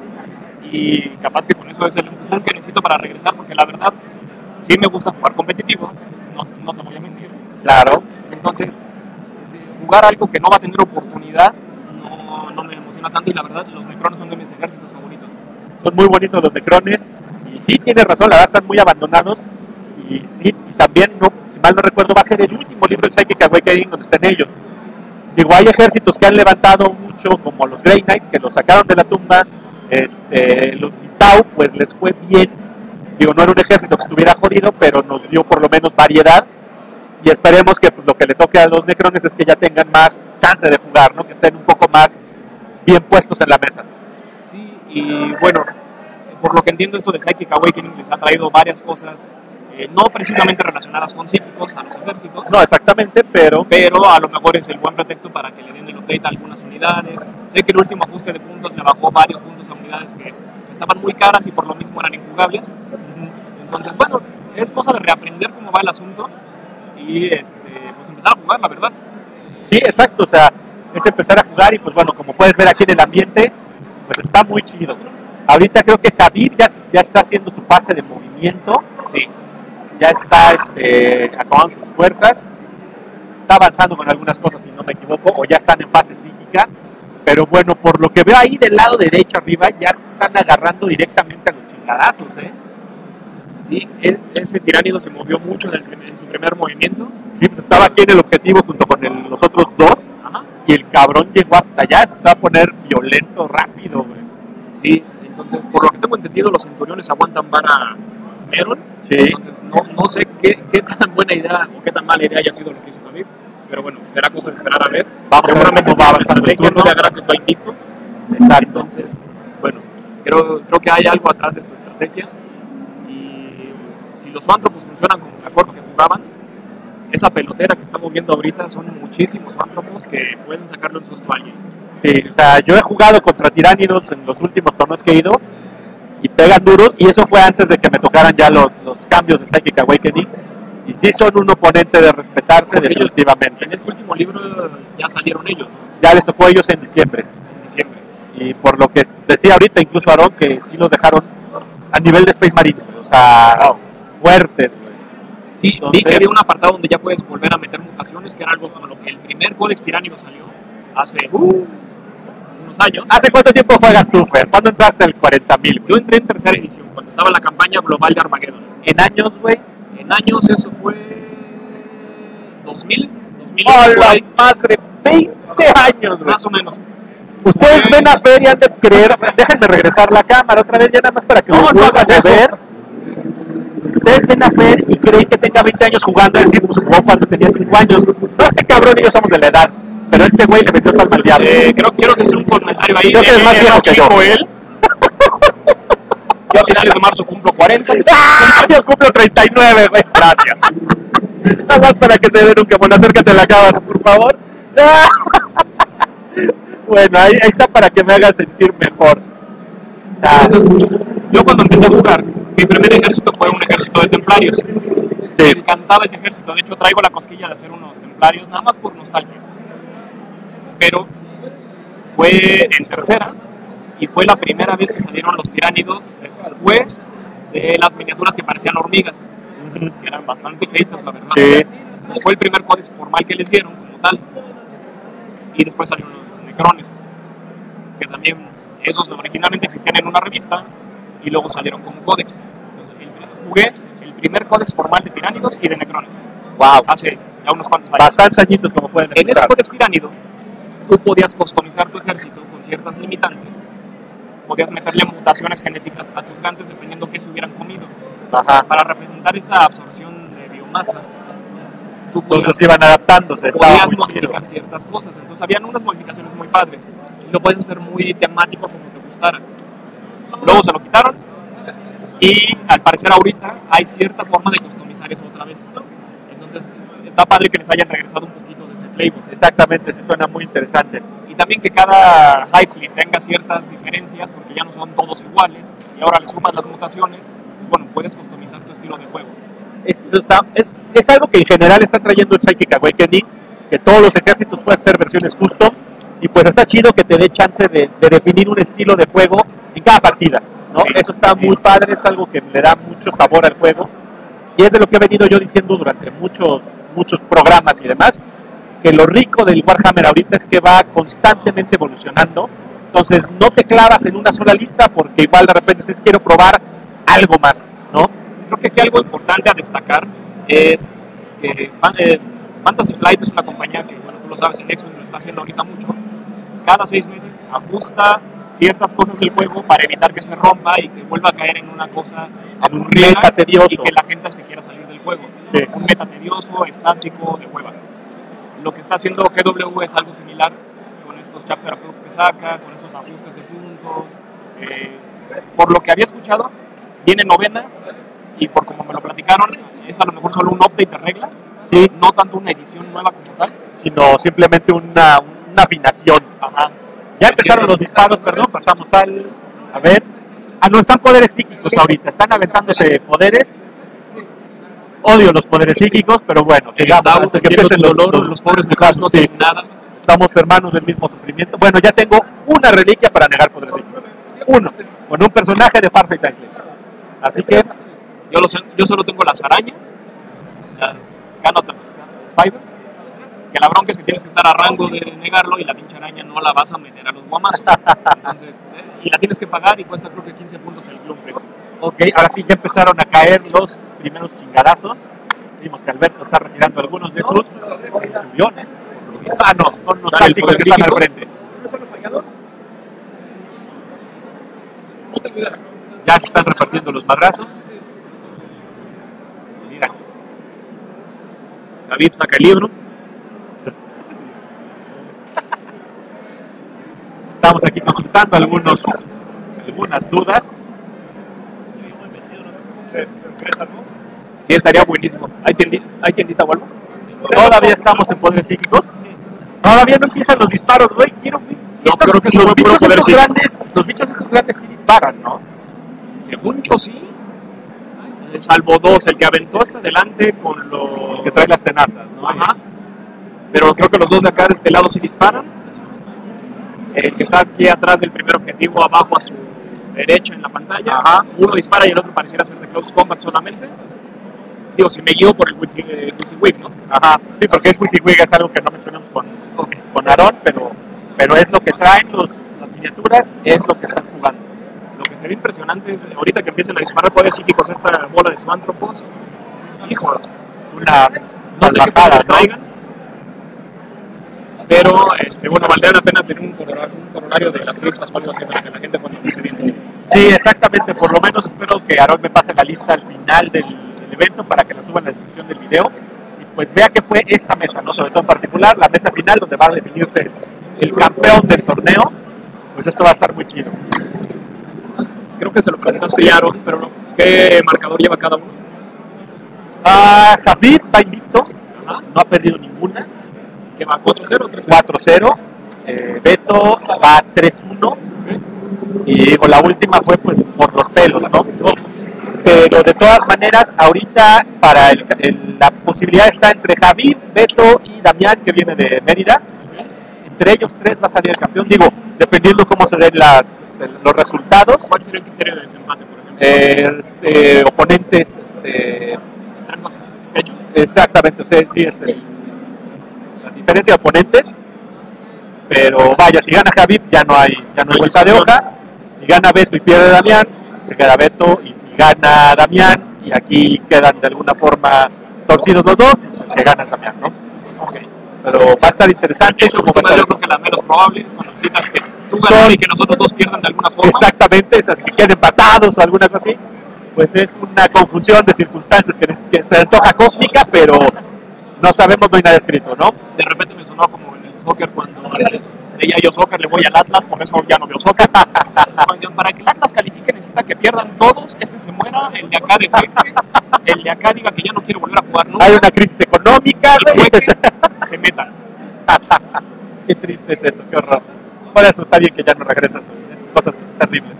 y capaz que con eso es el empujón que necesito para regresar, porque la verdad sí me gusta jugar competitivo, no te voy a mentir. Claro. Entonces, jugar algo que no va a tener oportunidad no me emociona tanto y la verdad los necrones son de mis ejércitos favoritos. Son muy bonitos los necrones y sí tienes razón, la verdad están muy abandonados y sí, y también si mal no recuerdo va a ser el último libro de Psychic Awakening donde estén ellos. Digo, hay ejércitos que han levantado mucho como los Grey Knights que los sacaron de la tumba, los Mistau pues les fue bien. Digo, no era un ejército que estuviera jodido, pero nos dio por lo menos variedad. Y esperemos que pues, lo que le toque a los necrones es que ya tengan más chance de jugar, ¿no? Que estén un poco más bien puestos en la mesa. Sí, y bueno, por lo que entiendo esto del Psychic Awakening les ha traído varias cosas, no precisamente relacionadas con psíquicos a los ejércitos. No, exactamente, pero a lo mejor es el buen pretexto para que le den el update a algunas unidades. Sé que el último ajuste de puntos le bajó varios puntos a unidades que estaban muy caras y por lo mismo eran injugables. Entonces, bueno, es cosa de reaprender cómo va el asunto y pues empezar a jugar, la verdad. Sí, exacto, o sea, es empezar a jugar y pues bueno, como puedes ver aquí en el ambiente, pues está muy chido. Ahorita creo que Javid ya está haciendo su fase de movimiento, sí, ya está acabando sus fuerzas, está avanzando con algunas cosas si no me equivoco, o ya están en fase psíquica, pero bueno, por lo que veo ahí del lado derecho arriba, ya se están agarrando directamente a los chingadazos, Sí, ese tiránido se movió mucho en su primer movimiento. Sí, pues estaba aquí en el objetivo junto con los otros dos. Ajá. Y el cabrón llegó hasta allá, se va a poner violento rápido, güey. Sí, entonces, por lo que tengo entendido, los centuriones aguantan vara Meron. Sí. Entonces, no sé qué tan buena idea o qué tan mala idea haya sido lo que hizo Javid, pero bueno, será cosa de esperar a ver. Vamos a ver cómo va avanzando el turno. No le agrada que va invicto. Exacto. Entonces, bueno, creo que hay algo atrás de esta estrategia. Si los zoántropos funcionan como me acuerdo que jugaban, esa pelotera que estamos viendo ahorita son muchísimos zoántropos que pueden sacarle un susto a alguien. Sí, o sea, yo he jugado contra tiránidos en los últimos torneos que he ido y pegan duros, y eso fue antes de que me tocaran ya los cambios de Psychic Awakening, y sí son un oponente de respetarse. Porque definitivamente. En este último libro ya salieron ellos, ¿no? Ya les tocó a ellos en diciembre. Y por lo que decía ahorita incluso Aarón, que sí los dejaron a nivel de Space Marines, o sea, fuertes. Sí, entonces, vi que había un apartado donde ya puedes volver a meter mutaciones, que era algo como lo que el primer Codex Tiránido salió hace unos años. ¿Hace cuánto tiempo juegas tú, Fer? ¿Cuándo entraste al 40.000? Yo entré en tercera edición, cuando estaba la campaña global de Armageddon. ¿En años, güey? En años eso fue 2000. ¡Oh, la madre! 20 años, güey. Más o menos. Ustedes ven a Fer y han de creer, déjenme regresar la cámara otra vez ya nada más para que lo vuelvan a ver. Ustedes ven a Fer y creen que tenga 20 años jugando, es decir, pues jugó cuando tenía 5 años. No, este cabrón y yo somos de la edad, pero este güey le metió su alma al diablo. Quiero que sea un comentario ahí. Creo que es más viejo que yo. Él. Yo a finales de marzo cumplo 40. Yo cumplo 39, güey. Gracias. Nada más para que se den un quemón. Acércate a la cámara, por favor. Bueno, ahí está para que me haga sentir mejor. Entonces, yo cuando empecé a jugar, mi primer ejército fue un ejército de templarios. Sí. Me encantaba ese ejército. De hecho, traigo la cosquilla de hacer unos templarios, nada más por nostalgia. Pero fue en tercera y fue la primera vez que salieron los tiránidos después de las miniaturas que parecían hormigas, que eran bastante feitas, la verdad. Sí. Pues fue el primer códex formal que les dieron como tal. Y después salieron los necrones, que también esos originalmente existían en una revista y luego salieron como códex. Entonces, jugué el primer códex formal de tiránidos y de necrones. Wow. Hace ya unos cuantos años. Bastantes añitos, como pueden En ese escuchar. códex tiránido, tú podías customizar tu ejército con ciertas limitantes. Podías meterle mutaciones genéticas a tus gantes dependiendo qué se hubieran comido. Ajá. Para representar esa absorción de biomasa, tú Entonces iban adaptándose, estaba podías muy chido. modificar ciertas cosas. Entonces habían unas modificaciones muy padres. Y lo puedes hacer muy temático como te gustara. Luego se lo quitaron. Y al parecer ahorita hay cierta forma de customizar eso otra vez. Entonces está padre que les hayan regresado un poquito de ese flavor. Exactamente, sí suena muy interesante. Y también que cada Highfleet tenga ciertas diferencias, porque ya no son todos iguales, y ahora le sumas las mutaciones, pues bueno, puedes customizar tu estilo de juego. Es algo que en general está trayendo el Psychic Awakening, que todos los ejércitos pueden hacer versiones custom, y pues está chido que te dé chance de definir un estilo de juego en cada partida, ¿no? Sí, eso está muy padre, es algo que le da mucho sabor al juego, y es de lo que he venido yo diciendo durante muchos programas y demás, que lo rico del Warhammer ahorita es que va constantemente evolucionando. Entonces no te clavas en una sola lista porque igual de repente dices quiero probar algo más, ¿no? Creo que aquí algo importante a destacar es que Fantasy Flight es una compañía que, bueno, tú lo sabes, en X-Wing lo está haciendo ahorita mucho. Cada 6 meses ajusta ciertas cosas del juego para evitar que se rompa y que vuelva a caer en una cosa aburrida meta tedioso. y que la gente se quiera salir del juego. Sí. Un meta tedioso, estático, de hueva. Lo que está haciendo GW es algo similar con estos chapter approves que saca, con estos ajustes de puntos. Por lo que había escuchado, viene novena y por como me lo platicaron, es a lo mejor solo un update de reglas, Sí, no tanto una edición nueva como tal. sino simplemente una afinación. Ajá. Ya empezaron los disparos, perdón, pasamos al... A ver. No están poderes psíquicos ahorita, están aventándose poderes. Odio los poderes psíquicos, pero bueno, sigamos, antes que empiecen los pobres necrones no sí. tienen nada. Estamos hermanos del mismo sufrimiento. Bueno, ya tengo una reliquia para negar poderes psíquicos. Uno, con un personaje de Farsight Enclave. Así que, Yo solo tengo las arañas, las Ganoth Spiders, que la bronca es que tienes que estar a rango de negarlo y la pinche araña no la vas a meter a los guamazos. Entonces, y la tienes que pagar y cuesta creo que 15 puntos el club precio. ok, ahora sí ya empezaron a caer los primeros chingadazos. Vimos que Alberto está retirando algunos de sus centuriones. No, son los Sale el tácticos que poder están al psíquico. frente. ¿No están los fallados? No te cuidas. Ya se están repartiendo los madrazos. Mira, David saca el libro. estamos aquí consultando algunas dudas. Sí, estaría buenísimo. ¿Hay tiendita o algo? Todavía estamos en poderes psíquicos. Todavía no empiezan los disparos, güey. No, creo que eso los fue puro bichos poder estos psíquico. grandes, los bichos estos grandes sí disparan, ¿no? Según yo sí. Salvo dos, el que aventó hasta adelante con los... Que trae las tenazas, ¿no? Ajá. Pero creo que los dos de acá de este lado sí disparan. El que está aquí atrás del primer objetivo, abajo a su derecha en la pantalla. Ajá. Uno dispara y el otro pareciera ser de close combat solamente. Digo, si me guío por el WYSIWYG, ¿no? Ajá, sí, porque es WYSIWYG, es algo que no mencionamos con Aarón, pero es lo que traen las miniaturas, es lo que están jugando. Lo que se ve impresionante es ahorita que empiecen a disparar poderes psíquicos esta bola de Zoanthropos. Hijo, Una no sé qué salvajada, poderes ¿no? traigan. pero bueno, valdría la pena tener un corolario de las listas o algo así para que la gente cuando esté viendo. Sí, exactamente. Por lo menos espero que Aarón me pase la lista al final del evento para que la suba en la descripción del video. Y pues vea que fue esta mesa, ¿no? Sobre todo en particular, la mesa final donde va a definirse el campeón del torneo. Pues esto va a estar muy chido. Creo que se lo presentaste ya, Aaron, pero no. ¿Qué marcador lleva cada uno? Javid va invicto, Ajá. no ha perdido ninguna. ¿Qué va? ¿4-0 o 3-0? 4-0. Beto va 3-1. Y digo, la última fue pues por los pelos, ¿no? Pero de todas maneras, ahorita para la posibilidad está entre Javid, Beto y Damián, que viene de Mérida. Entre ellos tres va a salir el campeón. Digo, dependiendo cómo se den los resultados. ¿Cuál sería el criterio de desempate, por ejemplo? Oponentes. ¿Están más satisfechos? Exactamente, ustedes sí, la diferencia de oponentes. Pero vaya, si gana Javid ya no hay vuelta de hoja. Si gana Beto y pierde Damián, se queda Beto. Y si gana Damián y aquí quedan de alguna forma torcidos los dos, que gana Damián, ¿no? Okay. Pero va a estar interesante. Eso yo creo que la menos probable es cuando necesitas que tú ganes y que nosotros dos pierdan de alguna forma. Exactamente, esas que queden empatados o alguna cosa así. Pues es una conjunción de circunstancias que se antoja cósmica, pero no sabemos, no hay nada escrito, ¿no? De repente me sonó como en el soccer cuando ella yo soccer, le voy al Atlas, por eso ya no veo soccer. Para que el Atlas califique necesita que pierdan todos, se muera, el de acá defecte, el de acá diga que ya no quiere volver a jugar nunca. Hay una crisis económica, se metan. Qué triste es eso, qué horror. Por eso está bien que ya no regresas, esas cosas terribles.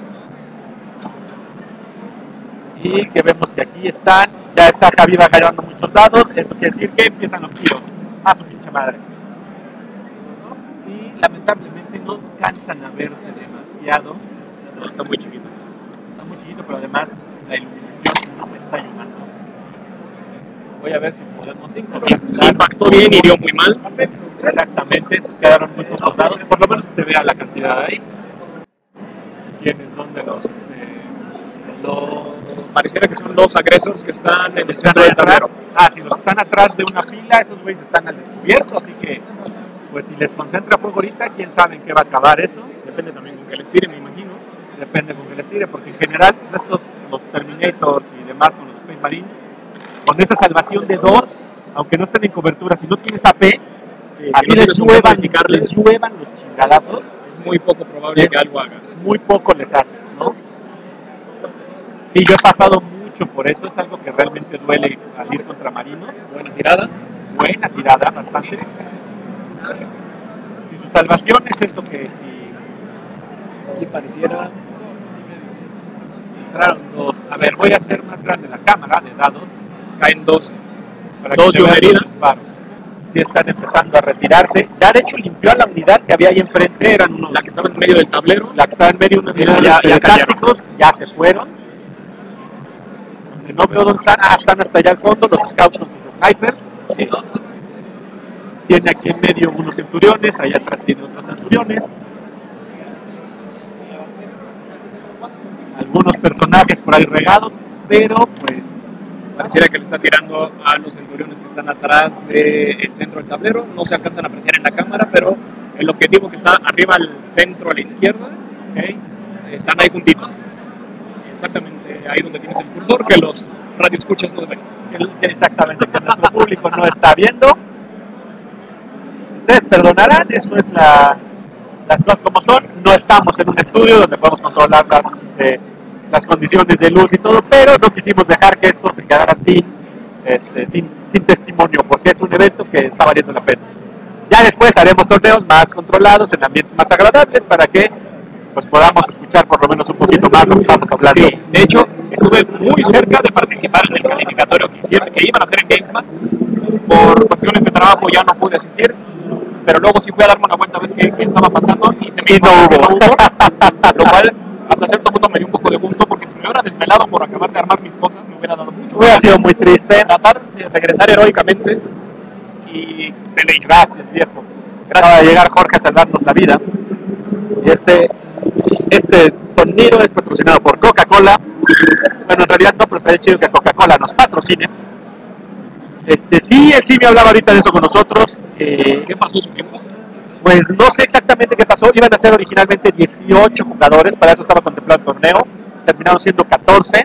Y que vemos que aquí ya está Javi va ganando muchos dados, eso quiere decir que empiezan los tiros. A su pinche madre. Y lamentablemente no alcanzan a verse demasiado. Está muy chiquito. Está muy chiquito, pero además la iluminación no me está ayudando. Voy a ver si podemos impactó bien y dio muy mal. Exactamente, se quedaron muy pocos dados. Por lo menos que se vea la cantidad ahí. ¿Quiénes? ¿Dónde los pareciera que son dos agresores que están en el están centro del atrás? tablero. Sí, los que están atrás de una fila, esos güeyes están al descubierto, así que pues si les concentra fuego ahorita, quién sabe en qué va a acabar eso. Depende también con que les tire, me imagino. Depende con que les tire, porque en general los Terminators y demás con los Space Marines, con esa salvación de 2, aunque no estén en cobertura, si no tienes AP, así les lluevan los chingadazos. Es muy poco probable que algo haga. Muy poco les haces, ¿no? Sí, yo he pasado mucho por eso, es algo que realmente duele al ir contra marinos. Buena tirada, bastante. Si su salvación es esto que si pareciera entraron dos. A ver, voy a hacer más grande la cámara de dados. caen dos Para dos que y se una vean herida. los disparos. Sí, están empezando a retirarse. Ya de hecho limpió a la unidad que había ahí enfrente, eran unos. La que estaba en medio del tablero. La que estaba en medio, unos Esa ya ya tácticos, ya se fueron. No veo dónde están. Están hasta allá al fondo, los scouts con sus snipers. Sí. Tiene aquí en medio unos centuriones, allá atrás tiene otros centuriones. Algunos personajes por ahí regados, pero pues Pareciera que le está tirando a los centuriones que están atrás del centro del tablero. No se alcanzan a apreciar en la cámara, pero el objetivo que está arriba al centro a la izquierda, ¿okay? Están ahí juntitos. Exactamente ahí donde tienes el cursor, que los radioescuchas no ven. Exactamente, que nuestro público no está viendo. Ustedes perdonarán, esto es las cosas como son. No estamos en un estudio donde podemos controlar las condiciones de luz y todo, pero no quisimos dejar que esto se quedara sin testimonio, porque es un evento que está valiendo la pena. Ya después haremos torneos más controlados, en ambientes más agradables, para que pues podamos escuchar por lo menos un poquito más lo que estamos hablando. Sí, de hecho, estuve muy cerca de participar en el calificatorio que iban a hacer en GamesMat. Por cuestiones de trabajo ya no pude asistir, pero luego sí fui a darme una vuelta a ver qué estaba pasando y se me no hubo. Lo cual hasta cierto punto me dio un poco de gusto, porque si me hubiera desvelado por acabar de armar mis cosas me hubiera dado mucho. Hubiera sido muy triste. Tratar de regresar heroicamente y Gracias, viejo. Acaba de llegar Jorge a salvarnos la vida. Y este sonido es patrocinado por Coca-Cola. Bueno, en realidad no, pero estaría chido que Coca-Cola nos patrocine. Sí, él sí me hablaba ahorita de eso con nosotros. ¿Qué pasó su tiempo? Pues no sé exactamente qué pasó. Iban a ser originalmente 18 jugadores, para eso estaba contemplado el torneo. Terminaron siendo 14.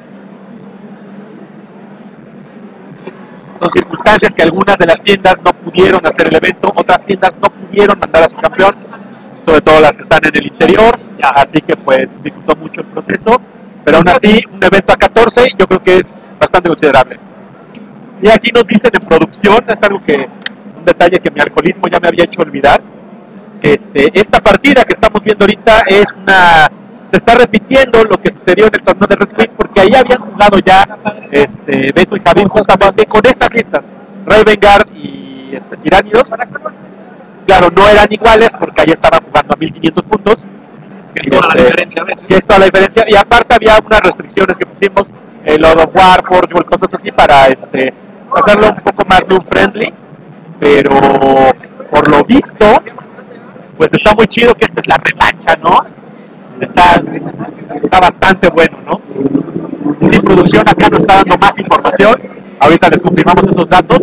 Son circunstancias que algunas de las tiendas no pudieron hacer el evento, otras tiendas no pudieron mandar a su campeón, sobre todo las que están en el interior, así que pues dificultó mucho el proceso, pero aún así un evento a 14 yo creo que es bastante considerable. Sí, aquí nos dicen en producción, es algo que, un detalle que mi alcoholismo ya me había hecho olvidar, que esta partida que estamos viendo ahorita se está repitiendo lo que sucedió en el torneo de Red Queen, porque ahí habían jugado ya Beto y Javier justamente con estas listas, Ravengard y Tiránidos. Claro, no eran iguales porque ahí estaban jugando a 1500 puntos. Que es toda la diferencia a veces. Que es toda la diferencia. Y aparte había unas restricciones que pusimos, Lord of War, Forge, cosas así, para hacerlo un poco más loop friendly. Pero por lo visto, pues está muy chido que esta es la revancha, ¿no? Está bastante bueno, ¿no? Sí, producción acá nos está dando más información. Ahorita les confirmamos esos datos.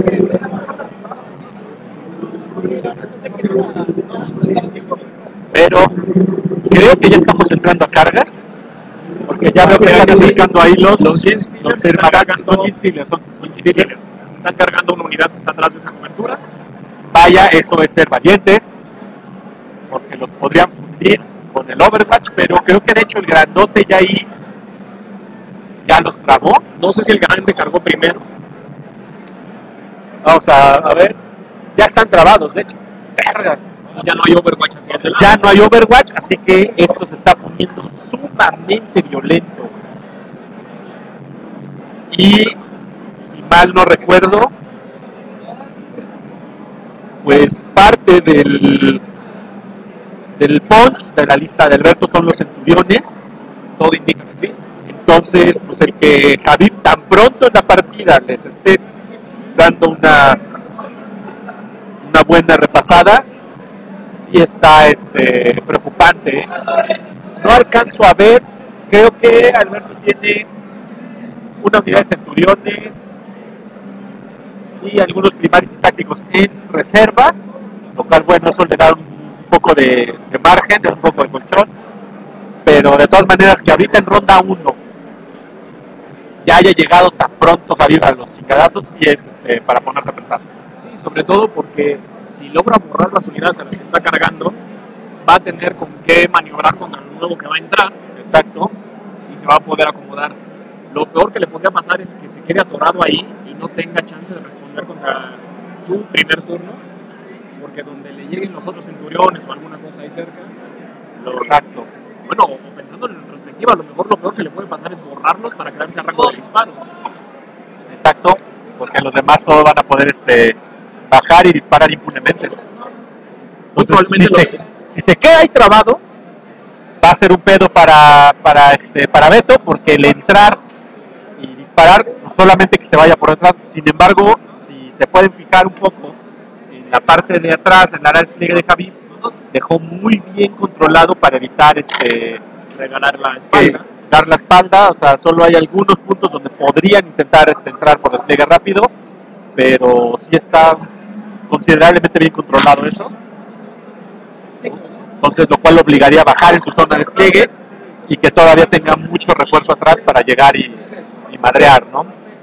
Pero creo que ya estamos entrando a cargas, porque ya veo que están acercando ahí los Gene Stealers están cargando una unidad que está atrás de esa cobertura. Vaya, eso es ser valientes, porque los podrían fundir con el Overwatch, pero creo que de hecho el grandote ya ahí ya los trabó. No sé si el grande cargó primero. Vamos a ver, ya están trabados, de hecho. Verga. Ya no hay Overwatch hacia ese lado. Ya no hay Overwatch, así que esto se está poniendo sumamente violento. Y si mal no recuerdo, pues parte del punch de la lista de Alberto son los centuriones. Todo indica que sí. Entonces, pues el que Javier tan pronto en la partida les esté dando una buena repasada, sí está preocupante. No alcanzo a ver, creo que Alberto tiene una unidad de centuriones y algunos primarios y tácticos en reserva, lo cual, bueno, eso le da un poco de margen, de un poco de colchón, pero de todas maneras que ahorita en ronda 1 ya haya llegado tan pronto Javier a los chingadazos, y es para ponerse a pensar. Sí, sobre todo porque si logra borrar las unidades a las que está cargando, va a tener con qué maniobrar contra el nuevo que va a entrar. Exacto. Y se va a poder acomodar. Lo peor que le podría pasar es que se quede atorado ahí y no tenga chance de responder contra su primer turno, porque donde le lleguen los otros centuriones o alguna cosa ahí cerca. Exacto. Bueno, o pensando en retrospectiva, a lo mejor lo peor que le puede pasar es borrarlos para quedarse a rango de disparo. Exacto, porque los demás todos van a poder bajar y disparar impunemente. Entonces, si se queda ahí trabado, va a ser un pedo para Beto, porque el entrar y disparar, no solamente que se vaya por detrás, sin embargo, si se pueden fijar un poco en la parte de atrás, en la área del pliegue de Javi, dejó muy bien controlado para evitar regalar la espalda. Dar la espalda. O sea, solo hay algunos puntos donde podrían intentar entrar por despliegue rápido, pero sí está considerablemente bien controlado eso. Entonces, lo cual lo obligaría a bajar en su zona de despliegue y que todavía tenga mucho refuerzo atrás para llegar y madrear, ¿no?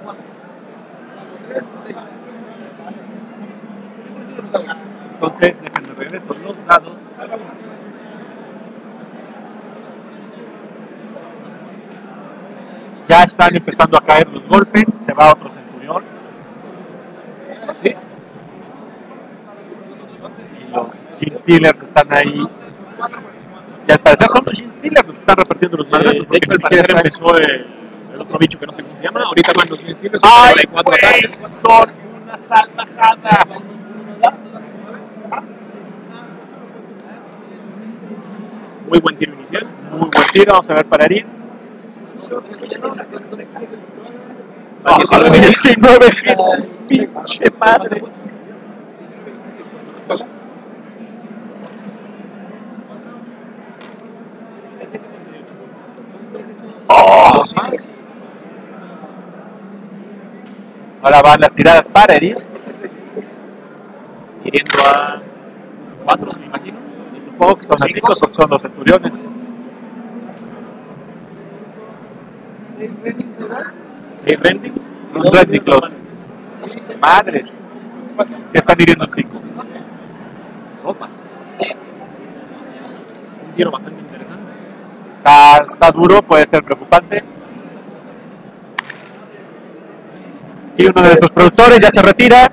Entonces, déjenme regreso los dados. Ya están empezando a caer los golpes, se va otro centurión. ¿Sí? Y los Gene Stealers están ahí. Y al parecer son los Gene Stealers los que están repartiendo los madrazos. De hecho, al parecer empezó el otro bicho que no sé cómo se llama. Ahorita van los Gene Stealers. ¡Ay, hay 4 ataques. son una salvajada! Muy buen tiro inicial. Muy buen tiro, vamos a ver para herir. 19 hits, pinche madre. Oh, Ahora van las tiradas para herir. Hiriendo a 4, me imagino. Supongo que son las 5 porque son los centuriones. 6 rendings. Un rending close. Madres. Se están hiriendo en 5. Sopas. Un tiro bastante interesante. Está duro, puede ser preocupante. Y uno de nuestros productores ya se retira.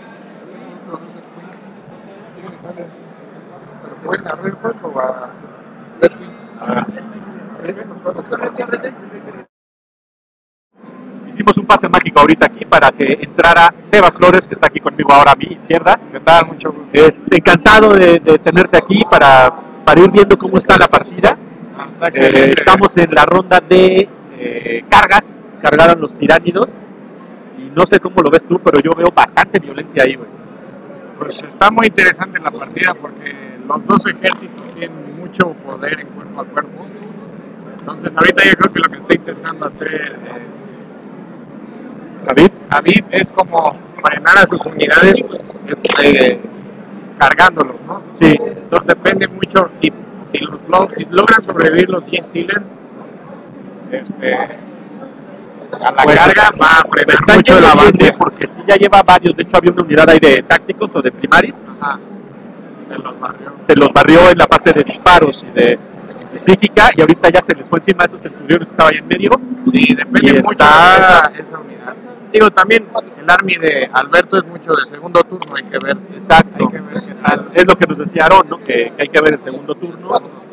¿A Red Bull o a Hicimos un pase mágico ahorita aquí para que entrara Sebas Flores, que está aquí conmigo ahora a mi izquierda. ¿Qué tal? Mucho gusto. Encantado de tenerte aquí para ir viendo cómo está la partida. Estamos en la ronda de cargas. Cargaron los tiránidos. Y no sé cómo lo ves tú, pero yo veo bastante violencia ahí, güey. Pues está muy interesante la partida porque los dos ejércitos tienen mucho poder en cuerpo a cuerpo. Entonces ahorita yo creo que lo que está intentando hacer Khabib es como frenar a sus unidades cargándolos, ¿no? Sí. Entonces depende mucho si logran sobrevivir los Gene Stealers, a la Pues, carga va a frenar Está mucho el yendo bien, avance. porque sí ya lleva varios. De hecho, había una unidad ahí de tácticos o de primaris. Ajá. Se los barrió. Se los barrió en la fase de disparos y de psíquica. Y ahorita ya se les fue encima de esos centuriones. Estaba ahí en medio. Sí, depende Y mucho está- de esa unidad. Digo, también el army de Alberto es mucho de segundo turno, hay que ver. Exacto. Hay que ver qué tal. Es lo que nos decía Aaron, ¿no? Que hay que ver el segundo turno.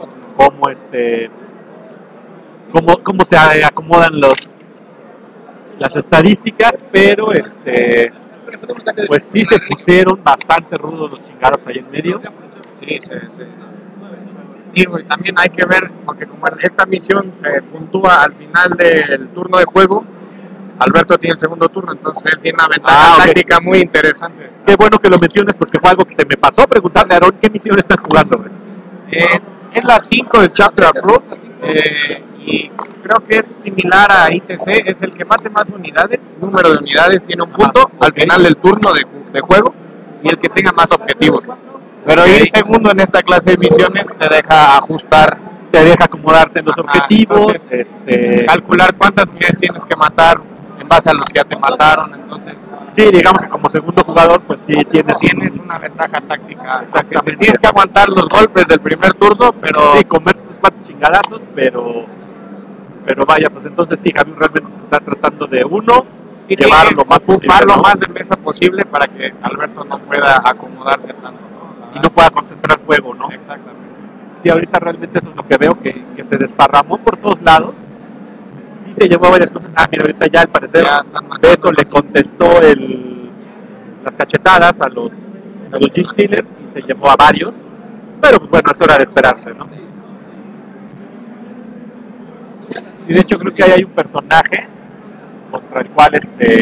Cómo se acomodan las estadísticas, pero pues sí se pusieron bastante rudos los chingados ahí en medio. Sí. Digo, y también hay que ver, porque como en esta misión se puntúa al final del turno de juego, Alberto tiene el segundo turno, entonces él tiene una ventaja ok. táctica muy interesante. Qué bueno que lo menciones porque fue algo que se me pasó preguntarle a Aaron qué misión están jugando, güey. Es la 5 del Chapter Approach, y creo que es similar a ITC, es el que mate más unidades, número de unidades tiene un punto al final del turno de juego, y el que tenga más objetivos. Pero ir segundo en esta clase de misiones te deja ajustar, Te deja acomodarte en los objetivos, calcular cuántas unidades tienes que matar en base a los que ya te mataron. Entonces sí, digamos que como segundo jugador, pues sí tienes una ventaja táctica. Exactamente. Te tienes que aguantar los golpes del primer turno, pero sí, comer tus 4 chingadazos, pero vaya, pues entonces sí, Javier realmente se está tratando de sí llevar tienes lo más que ocupar posible, lo ¿no? más de mesa posible para que Alberto no pueda acomodarse tanto, ¿no? Y no pueda concentrar fuego, ¿no? Exactamente. Sí, ahorita realmente eso es lo que veo, que se desparramó por todos lados. Sí se llevó varias cosas. Ah, mira, ahorita ya al parecer Ya están matando. Beto le contestó las cachetadas a los Gene Stealers y se llevó a varios. Pero pues bueno, es hora de esperarse, ¿no? Y de hecho creo que ahí hay un personaje contra el cual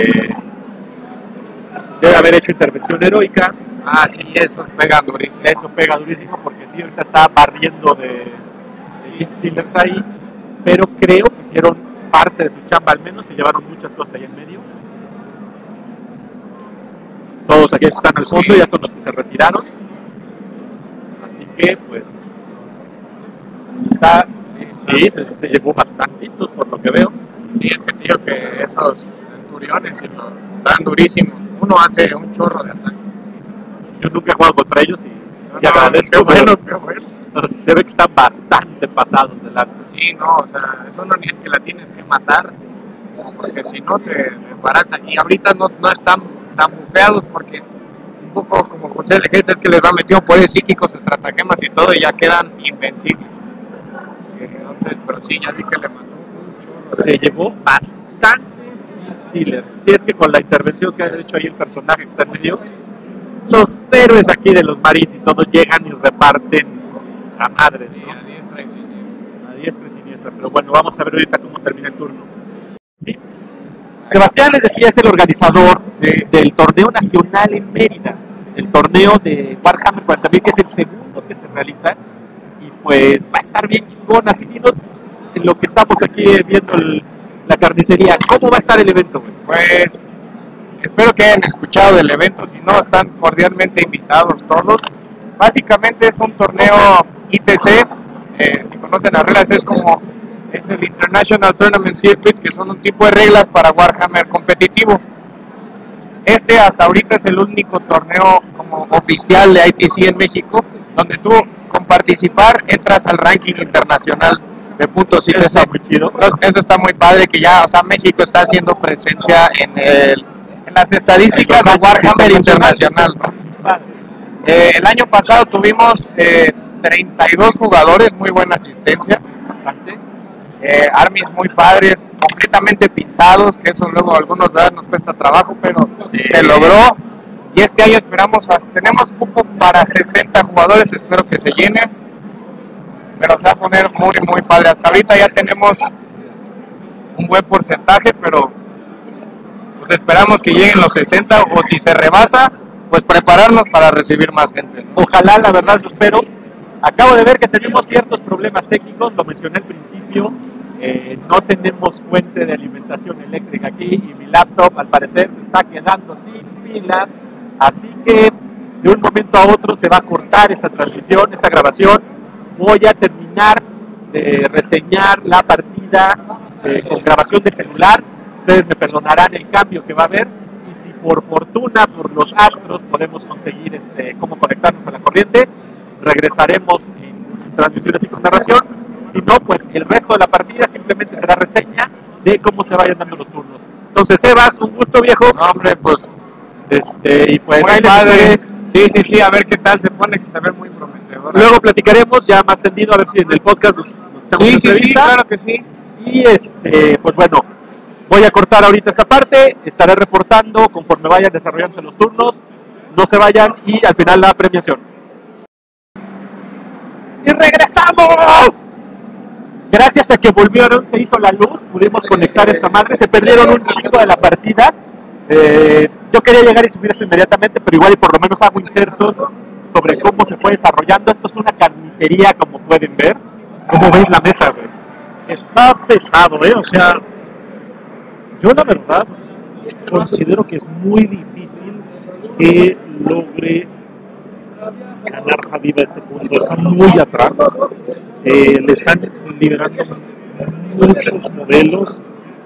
debe haber hecho intervención heroica. Ah, sí, esos pegan durísimo. Eso pega durísimo porque sí, ahorita está barriendo de Gene Stealers ahí, pero creo que hicieron parte de su chamba, al menos se llevaron muchas cosas ahí en medio. Todos aquí están al fondo, Sí. ya son los que se retiraron. Así que, pues, está, sí, se llevó bastantitos por lo que veo. Sí, es que te digo que esos centuriones están durísimos. Uno hace un chorro de ataque. Yo nunca he jugado contra ellos y No, agradezco, qué bueno, pero, qué bueno. pero sí se ve que están bastante pasados de lanza. Sí, no, o sea, es una unidad que la tienes que matar, porque si no te desbaratan. Y ahorita no están tan bufeados porque un poco como José el ejército es que les va metiendo poderes psíquicos, estratagemas y todo, y ya quedan invencibles. Entonces, pero sí, ya vi que le mató un chorro. Se llevó bastantes Steelers. Si es que con la intervención que ha hecho ahí el personaje que está en medio, los héroes aquí de los Marines y todos llegan y reparten a madres, Sí, ¿no? a diestra y siniestra. A diestra y siniestra. Pero bueno, vamos a ver ahorita cómo termina el turno. ¿Sí? Sebastián, les decía, es el organizador Sí. del torneo nacional en Mérida, el torneo de Warhammer 40.000, que es el segundo que se realiza, y pues va a estar bien chingón. Así dinos, en lo que estamos aquí viendo la carnicería, ¿cómo va a estar el evento, güey? Pues espero que hayan escuchado del evento, si no, están cordialmente invitados todos. Básicamente es un torneo ITC, si conocen las reglas es el International Tournament Circuit, que son un tipo de reglas para Warhammer competitivo. Este hasta ahorita es el único torneo como oficial de ITC en México, donde tú con participar entras al ranking internacional de puntos ITC. Está muy chido. Entonces, eso está muy padre, que ya, o sea, México está haciendo presencia en las estadísticas de Warhammer internacional, ¿no? El año pasado tuvimos 32 jugadores, muy buena asistencia, bastante. Armies muy padres, completamente pintados, que eso luego a algunos nos cuesta trabajo, pero se logró. Y este año tenemos cupo para 60 jugadores, espero que se llenen, pero se va a poner muy muy padre. Hasta ahorita ya tenemos un buen porcentaje, pero pues esperamos que lleguen los 60, o si se rebasa, pues prepararnos para recibir más gente, ¿no? Ojalá, la verdad, yo espero. Acabo de ver que tenemos ciertos problemas técnicos, lo mencioné al principio. No tenemos fuente de alimentación eléctrica aquí y mi laptop al parecer se está quedando sin pila, así que de un momento a otro se va a cortar esta transmisión, esta grabación. Voy a terminar de reseñar la partida con grabación del celular. Ustedes me perdonarán el cambio que va a haber, y si por fortuna, por los astros, podemos conseguir cómo conectarnos a la corriente, regresaremos en transmisiones y con narración. Si no, pues el resto de la partida simplemente será reseña de cómo se vayan dando los turnos. Entonces, Sebas, un gusto, viejo. No, hombre, pues Y pues muy ahí padre. Sí, a ver qué tal se pone, que se ve muy prometedor. luego platicaremos ya más tendido, a ver si en el podcast nos echamos una Sí, entrevista. claro que sí. Y pues bueno, voy a cortar ahorita esta parte, estaré reportando conforme vayan desarrollándose los turnos. No se vayan, y al final la premiación. ¡Y regresamos! Gracias a que volvieron, se hizo la luz, pudimos conectar esta madre, se perdieron un chingo de la partida. Yo quería llegar y subir esto inmediatamente, pero igual y por lo menos hago insertos sobre cómo se fue desarrollando. Esto es una carnicería, como pueden ver. ¿Cómo veis la mesa, güey? Está pesado, o sea, yo la verdad considero que es muy difícil que logre ganar Habib a este punto. Está muy atrás, le están liberando muchos modelos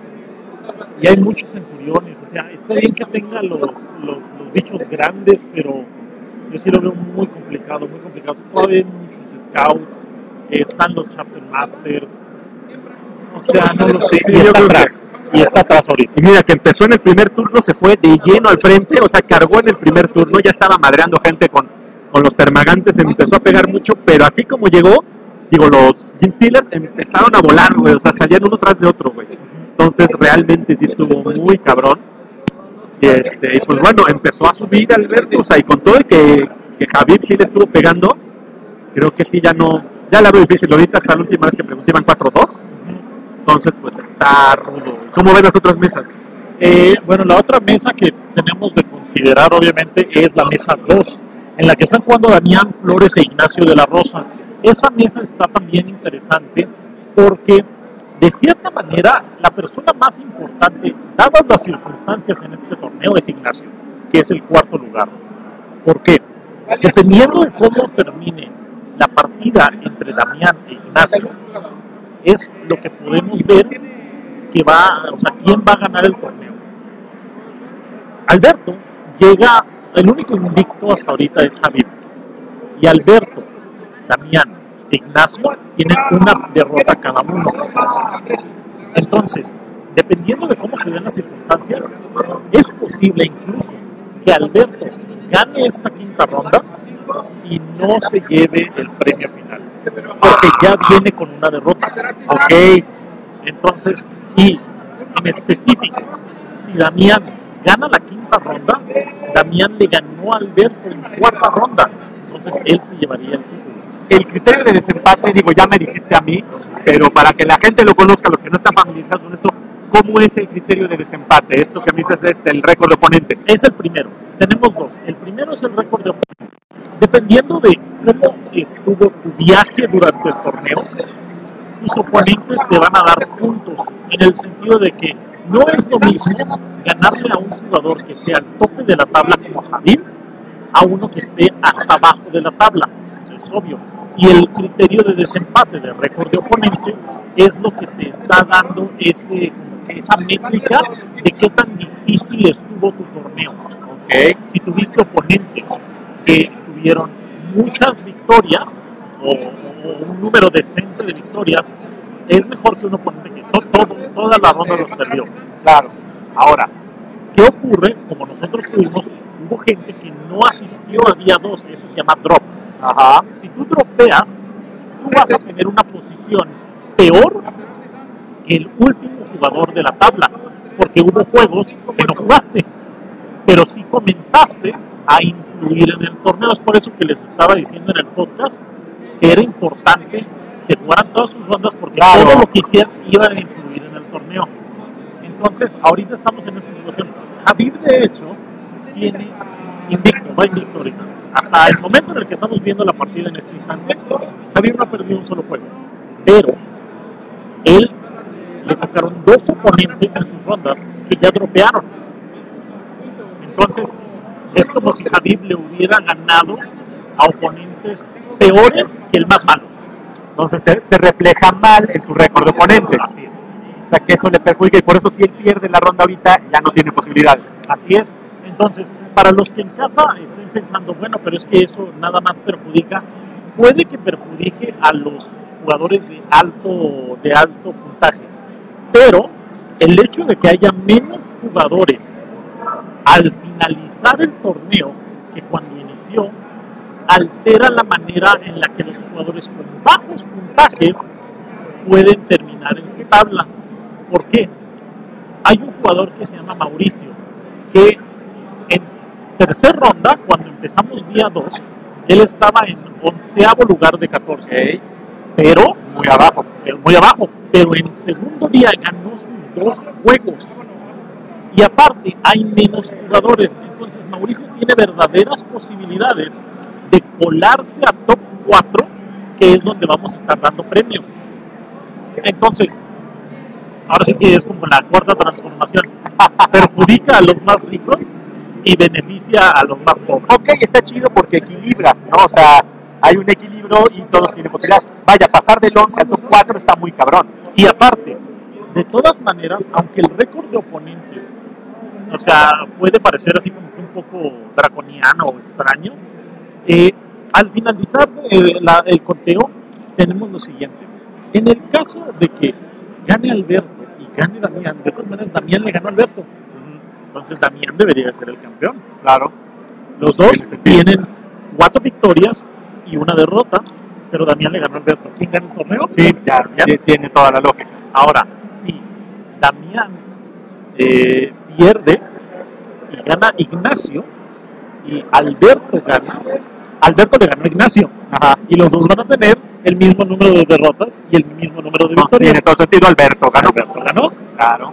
y hay muchos centuriones. O sea, está bien que tenga los bichos grandes, pero yo sí lo veo muy complicado, muy complicado. Todavía hay muchos scouts, están los chapter masters. O sea, no lo sé, Sí, y yo está creo atrás, y está atrás ahorita. Y mira que empezó en el primer turno, se fue de lleno al frente, o sea, cargó en el primer turno, ya estaba madreando gente con los termagantes, empezó a pegar mucho, pero así como llegó, los Gene Stealers empezaron a volar, güey, o sea, salían uno tras de otro, güey. Entonces, realmente sí estuvo muy cabrón. Y pues bueno, empezó a subir Alberto, o sea, y con todo y que Habib sí le estuvo pegando, creo que sí ya la veo difícil. Ahorita hasta la última vez que pregunté iban 4-2. Entonces, pues está rudo. ¿Cómo ven las otras mesas? Bueno, la otra mesa que tenemos de considerar, obviamente, es la mesa 2, en la que están jugando Damián Flores e Ignacio de la Rosa. Esa mesa está también interesante porque, de cierta manera, la persona más importante, dadas las circunstancias en este torneo, es Ignacio, que es el cuarto lugar. ¿Por qué? Dependiendo de cómo termine la partida entre Damián e Ignacio, es lo que podemos ver que quién va a ganar el torneo. Alberto llega, el único invicto hasta ahorita es Habib, y Alberto, Damián e Ignacio tienen una derrota cada uno. Entonces, dependiendo de cómo se den las circunstancias, es posible incluso que Alberto gane esta quinta ronda y no se lleve el premio final, porque ya viene con una derrota. Ok, entonces, y en específico, si Damián gana la quinta ronda, Damián le ganó a Alberto en cuarta ronda, entonces él se llevaría el título. El criterio de desempate, ya me dijiste a mí, pero para que la gente lo conozca, los que no están familiarizados con esto, ¿cómo es el criterio de desempate? Esto que me dices es el récord de oponente. Es el primero, tenemos dos. El primero es el récord de oponente. Dependiendo de cómo estuvo tu viaje durante el torneo, tus oponentes te van a dar puntos, en el sentido de que No es lo mismo ganarle a un jugador que esté al tope de la tabla como Khabib a uno que esté hasta abajo de la tabla, es obvio. Y el criterio de desempate de récord de oponente es lo que te está dando esa métrica de qué tan difícil estuvo tu torneo. Ok. Si tuviste oponentes que tuvieron muchas victorias o un número decente de victorias, es mejor que un oponente que toda la ronda los perdió. Claro. Ahora, ¿qué ocurre? Como nosotros tuvimos, hubo gente que no asistió a día 2, eso se llama drop. Ajá. Si tú dropeas, tú vas a tener una posición peor que el último jugador de la tabla, porque hubo juegos que no jugaste, pero sí comenzaste a influir en el torneo. Es por eso que les estaba diciendo en el podcast que era importante que jugaran todas sus rondas, porque todo lo que hicieran iba a influir en el torneo. Entonces, ahorita estamos en esa situación. Khabib, de hecho, tiene va invicto ahorita. Hasta el momento en el que estamos viendo la partida en este instante, Khabib no ha perdido un solo juego. Pero él le tocaron 2 oponentes en sus rondas que ya dropearon. Entonces, es como si Khabib le hubiera ganado a oponentes peores que el más malo. Entonces se refleja mal en su récord de oponentes. Así es. O sea, que eso le perjudica y por eso si él pierde la ronda ahorita ya no tiene posibilidades. Así es. Entonces, para los que en casa estén pensando, bueno, pero es que eso nada más perjudica, puede que perjudique a los jugadores de alto puntaje, pero el hecho de que haya menos jugadores al finalizar el torneo que cuando inició, altera la manera en la que los jugadores con bajos puntajes pueden terminar en su tabla. ¿Por qué? Hay un jugador que se llama Mauricio, que en tercera ronda, cuando empezamos día 2, él estaba en 11º lugar de 14. Okay. Pero muy abajo. Pero en segundo día ganó sus 2 juegos. Y aparte, hay menos jugadores. Entonces, Mauricio tiene verdaderas posibilidades de colarse a top 4, que es donde vamos a estar dando premios. Entonces, ahora sí que es como la cuarta transformación. Perjudica a los más ricos y beneficia a los más pobres. Ok, está chido porque equilibra, ¿no? O sea, hay un equilibrio y todos tienen posibilidad. Vaya, pasar del 11 al top 4 está muy cabrón. Y aparte, de todas maneras, aunque el récord de oponentes, o sea, puede parecer así como que un poco draconiano o extraño, al finalizar el conteo, tenemos lo siguiente. En el caso de que gane Alberto y gane Damián, de todas maneras Damián le ganó a Alberto. Entonces Damián debería ser el campeón. Claro. Los dos tienen 4 victorias y 1 derrota, pero Damián le ganó a Alberto. ¿Quién gana el torneo? Sí, ya tiene toda la lógica. Ahora, si Damián pierde y gana Ignacio y Alberto gana, Alberto le ganó a Ignacio. Ajá. Y los dos van a tener el mismo número de derrotas y el mismo número de victorias. Tiene todo sentido, Alberto ganó. Claro.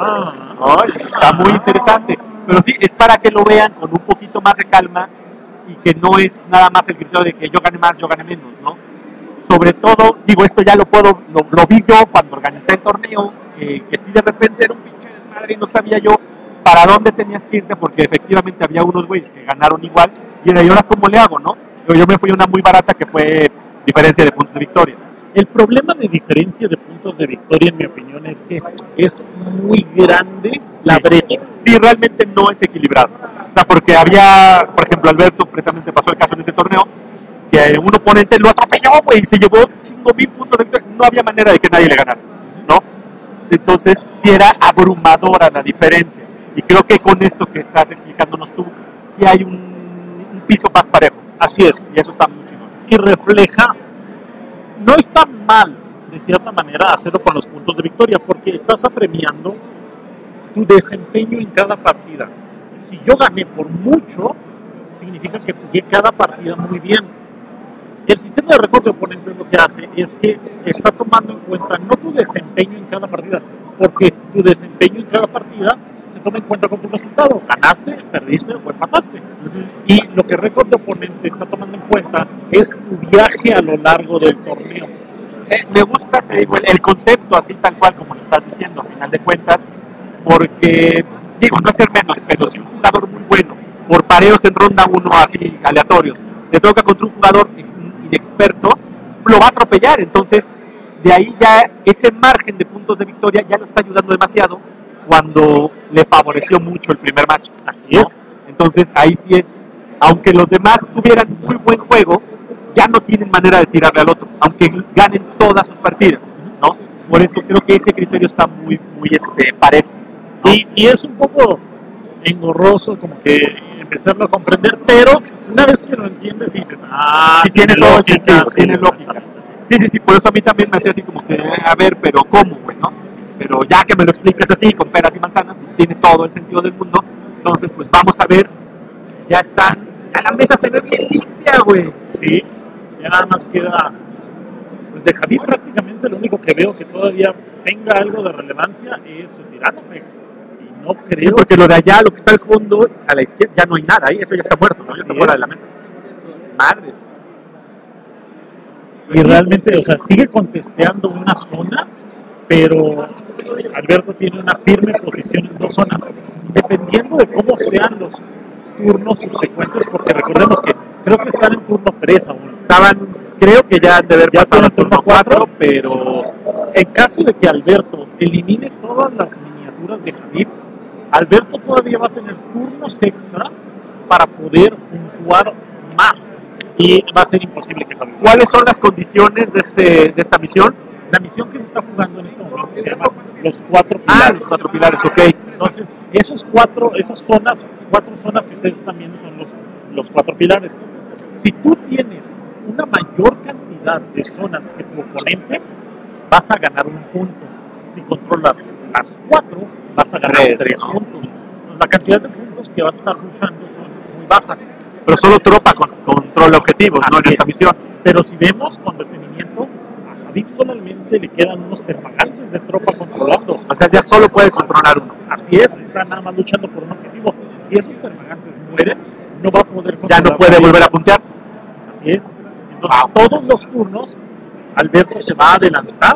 Está muy interesante. Pero sí, es para que lo vean con un poquito más de calma y que no es nada más el criterio de que yo gane más, yo gane menos, ¿no? Sobre todo, digo, esto ya lo vi yo cuando organicé el torneo, que sí de repente era un pinche desmadre y no sabía yo para dónde tenías que irte, porque efectivamente había unos güeyes que ganaron igual, y era, ¿y ahora cómo le hago, no? Yo me fui a una muy barata que fue diferencia de puntos de victoria. El problema de diferencia de puntos de victoria, en mi opinión, es que es muy grande la brecha. Sí, realmente no es equilibrado. O sea, porque había, por ejemplo, Alberto precisamente pasó el caso en ese torneo, que un oponente lo atropelló, güey, y se llevó 5,000 puntos de victoria. No había manera de que nadie le ganara, ¿no? Entonces, sí era abrumadora la diferencia. Y creo que con esto que estás explicándonos tú, sí hay un piso más parejo. Así es. Y eso está muy chido. Y refleja, no está mal, de cierta manera, hacerlo con los puntos de victoria, porque estás apremiando tu desempeño en cada partida. Si yo gané por mucho, significa que jugué cada partida muy bien. El sistema de récord de oponentes lo que hace es que está tomando en cuenta no tu desempeño en cada partida, porque tu desempeño en cada partida se toma en cuenta con tu resultado. Ganaste, perdiste o empataste. Y lo que el récord de oponente está tomando en cuenta es tu viaje a lo largo del torneo. Me gusta, te digo, el concepto así tal cual como lo estás diciendo, a final de cuentas, porque, digo, no es ser menos, pero si un jugador muy bueno, por pareos en ronda 1 así, aleatorios, le toca contra un jugador inexperto, lo va a atropellar. Entonces, de ahí ya ese margen de puntos de victoria ya lo está ayudando demasiado cuando le favoreció mucho el primer match. Así es. Entonces, ahí sí es, aunque los demás tuvieran muy buen juego, ya no tienen manera de tirarle al otro, aunque ganen todas sus partidas, ¿no? Por eso creo que ese criterio está muy parejo, ¿no? Y es un poco engorroso como que empezarlo a comprender, pero una vez que lo entiendes dices, sí, tiene todo el sentido, sí, tiene lógica. Sí, por eso a mí también me hacía así como que, a ver, pero ¿cómo, güey, no? Pero ya que me lo explicas así, con peras y manzanas, pues tiene todo el sentido del mundo. Entonces, pues vamos a ver, ya están, ya la mesa se ve bien limpia, güey. Sí, ya nada más queda, pues de Javi prácticamente lo único que veo que todavía tenga algo de relevancia es su Tiranopex. Y no creo. Sí, porque lo de allá, lo que está al fondo, a la izquierda, ya no hay nada ahí, eso ya está muerto, ¿no? Ya está fuera de la mesa. Madres. Y realmente, o sea, sigue contesteando una zona, pero Alberto tiene una firme posición en dos zonas, dependiendo de cómo sean los turnos subsecuentes, porque recordemos que creo que están en turno 3 aún. Creo que ya han de haber pasado en el turno 4, pero en caso de que Alberto elimine todas las miniaturas de Javier, Alberto todavía va a tener turnos extras para poder puntuar más. Y va a ser imposible que Javier. ¿Cuáles son las condiciones de esta misión? La misión que se está jugando en este momento se llama los 4 pilares. Los 4 pilares, ok. Entonces, esas 4 zonas que ustedes están viendo son los 4 pilares. Si tú tienes una mayor cantidad de zonas que tu oponente, vas a ganar un punto. Si controlas las 4, vas a ganar 3 puntos. Entonces, la cantidad de puntos que vas a estar luchando son muy bajas. Pero solo Tropa controla objetivos, ¿no? En esta misión. Pero si vemos con detenimiento, a Javier solamente le quedan unos termagantes de Tropa controlando. O sea, ya solo puede controlar uno. Así es, está nada más luchando por un objetivo. Si esos termagantes mueren, no va a poder controlar. Ya no puede volver a puntear. Así es. Entonces, todos los turnos, Alberto se va a adelantar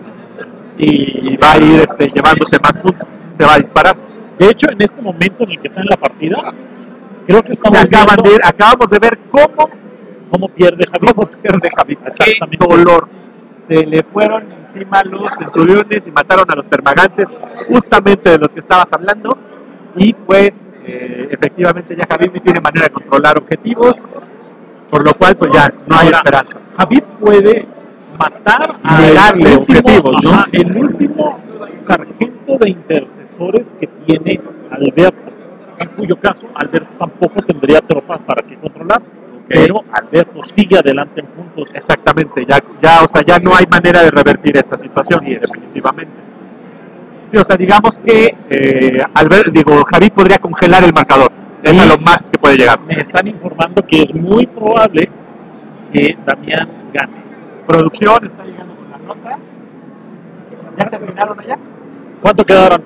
y va a ir llevándose más puntos. Se va a disparar. De hecho, en este momento en el que está en la partida, creo que acabamos de ver cómo pierde Javier. Exactamente. Qué dolor. Se le fueron encima los centuriones y mataron a los termagantes, justamente de los que estabas hablando. Y pues, efectivamente, ya Javier no tiene manera de controlar objetivos, por lo cual, pues ya no hay esperanza. Javier puede matar a negarle objetivos, ¿no? El último sargento de intercesores que tiene Alberto, en cuyo caso Alberto tampoco tendría tropas para que controlar, pero Alberto sigue adelante en puntos. Exactamente, ya no hay manera de revertir esta situación, definitivamente. Sí, o sea, digamos que Javier podría congelar el marcador, es a lo más que puede llegar. Me están informando que es muy probable que Damián gane. Producción está llegando con la nota. ¿Ya terminaron allá? ¿Cuánto quedaron?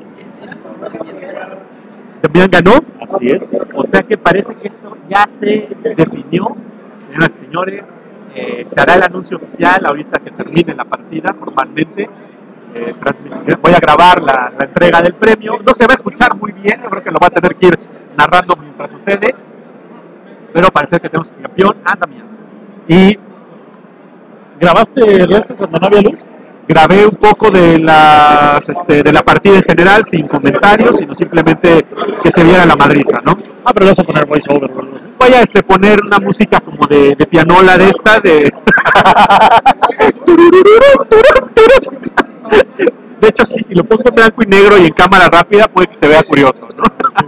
También ganó. Así es. O sea que parece que esto ya se definió. Señoras y señores, se hará el anuncio oficial ahorita que termine la partida formalmente. Voy a grabar la entrega del premio. No se va a escuchar muy bien, yo creo que lo va a tener que ir narrando mientras sucede. Pero parece que tenemos el campeón, Damián. Y ¿grabaste el resto cuando no había luz? Grabé un poco de la partida en general, sin comentarios, sino simplemente que se viera la madriza, ¿no? Pero vas a poner voiceover o algo así. Voy a poner una música como de pianola de esta, de... De hecho, sí, si lo pongo en blanco y negro y en cámara rápida, puede que se vea curioso, ¿no?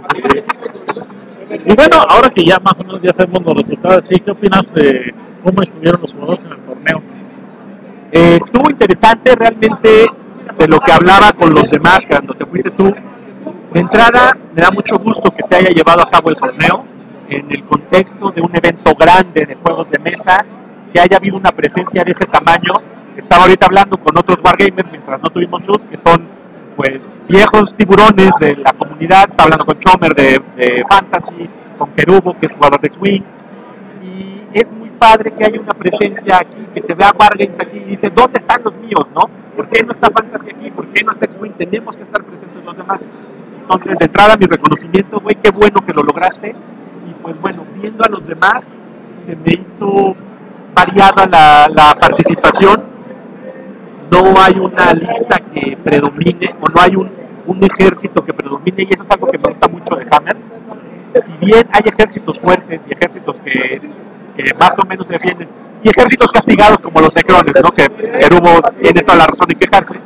Y bueno, ahora que ya más o menos ya sabemos los resultados, ¿sí? ¿Qué opinas de cómo estuvieron los jugadores en el torneo? Estuvo interesante realmente de lo que hablaba con los demás cuando te fuiste tú. De entrada, me da mucho gusto que se haya llevado a cabo el torneo en el contexto de un evento grande de juegos de mesa, que haya habido una presencia de ese tamaño. Estaba ahorita hablando con otros wargamers mientras no tuvimos luz, que son pues viejos tiburones de la comunidad. Estaba hablando con Chomer de Fantasy, con Kerubo, que es jugador de X-Wing. Y es muy padre que haya una presencia aquí, que se vea Wargames aquí y dice, ¿dónde están los míos, no? ¿Por qué no está Fantasy aquí? ¿Por qué no está X-Wing? Tenemos que estar presentes los demás. Entonces, de entrada, mi reconocimiento, güey, qué bueno que lo lograste. Y pues bueno, viendo a los demás, se me hizo variada la participación. No hay una lista que predomine, o no hay un ejército que predomine, y eso es algo que me gusta mucho de Hammer. Si bien hay ejércitos fuertes y ejércitos que más o menos se defienden, y ejércitos castigados como los necrones, ¿no? Que Erubo tiene toda la razón de quejarse.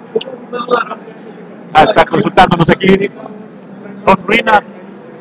Está consultándonos aquí. Son ruinas.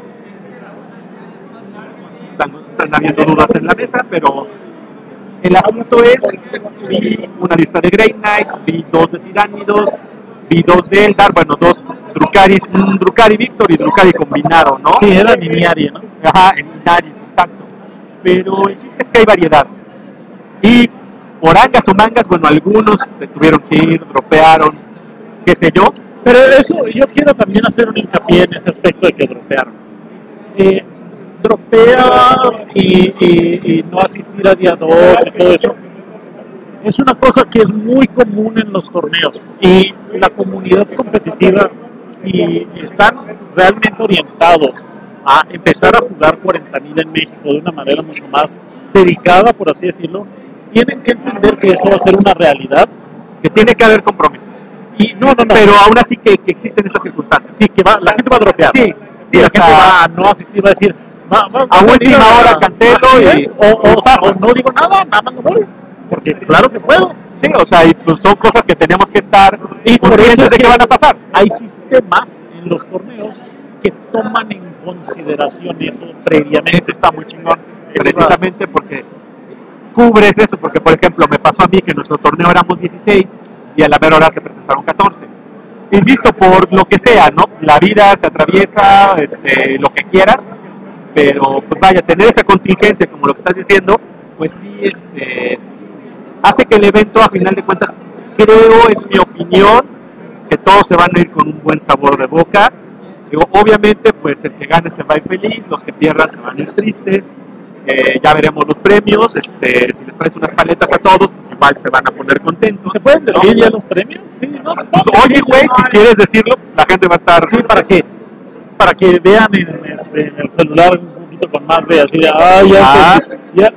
Están habiendo dudas en la mesa, pero el asunto es, vi una lista de Grey Knights, vi 2 de Tiránidos, vi 2 de Eldar, bueno, 2 Drukaris, un Drukari Victor y Drukari combinado, ¿no? Sí, era Miniari, ¿no? Ajá, en Minaris, exacto. Pero el chiste es que hay variedad. Y por angas o mangas, bueno, algunos se tuvieron que ir, dropearon, qué sé yo. Pero eso, yo quiero también hacer un hincapié en este aspecto de que dropearon. Dropear y no asistir a día 2 y todo eso es una cosa que es muy común en los torneos, y la comunidad competitiva, si están realmente orientados a empezar a jugar 40,000 en México de una manera mucho más dedicada, por así decirlo, tienen que entender que eso va a ser una realidad, Que tiene que haber compromiso. y no, Pero aún así que existen estas circunstancias. sí, que la gente va a dropear. Sí, Sí, la o gente sea, va a no asistir, va a decir, a última hora cancelo o no digo nada más no voy, porque claro que puedo. Sí, o sea, y pues son cosas que tenemos que estar Y por eso conscientes es de que que van a pasar. hay sistemas en los torneos que toman en consideración eso previamente. Eso está muy chingón, Eso precisamente porque cubres eso, porque por ejemplo me pasó a mí que en nuestro torneo éramos 16 y a la mera hora se presentaron 14. Insisto, por lo que sea, ¿no? La vida se atraviesa, lo que quieras, pero pues vaya, tener esta contingencia como lo que estás diciendo, pues sí, hace que el evento a final de cuentas, creo, es mi opinión, que todos se van a ir con un buen sabor de boca. Digo, obviamente, pues el que gane se va a ir feliz, los que pierdan se van a ir tristes. Ya veremos los premios, si les traes unas paletas a todos, pues igual se van a poner contentos. ¿Se pueden decir ¿no? ya los premios? Sí, no se Pues, puede. oye, güey, si quieres decirlo, la gente va a estar... Sí, ¿para qué? Para que vean en el celular un poquito con más de así de, ya,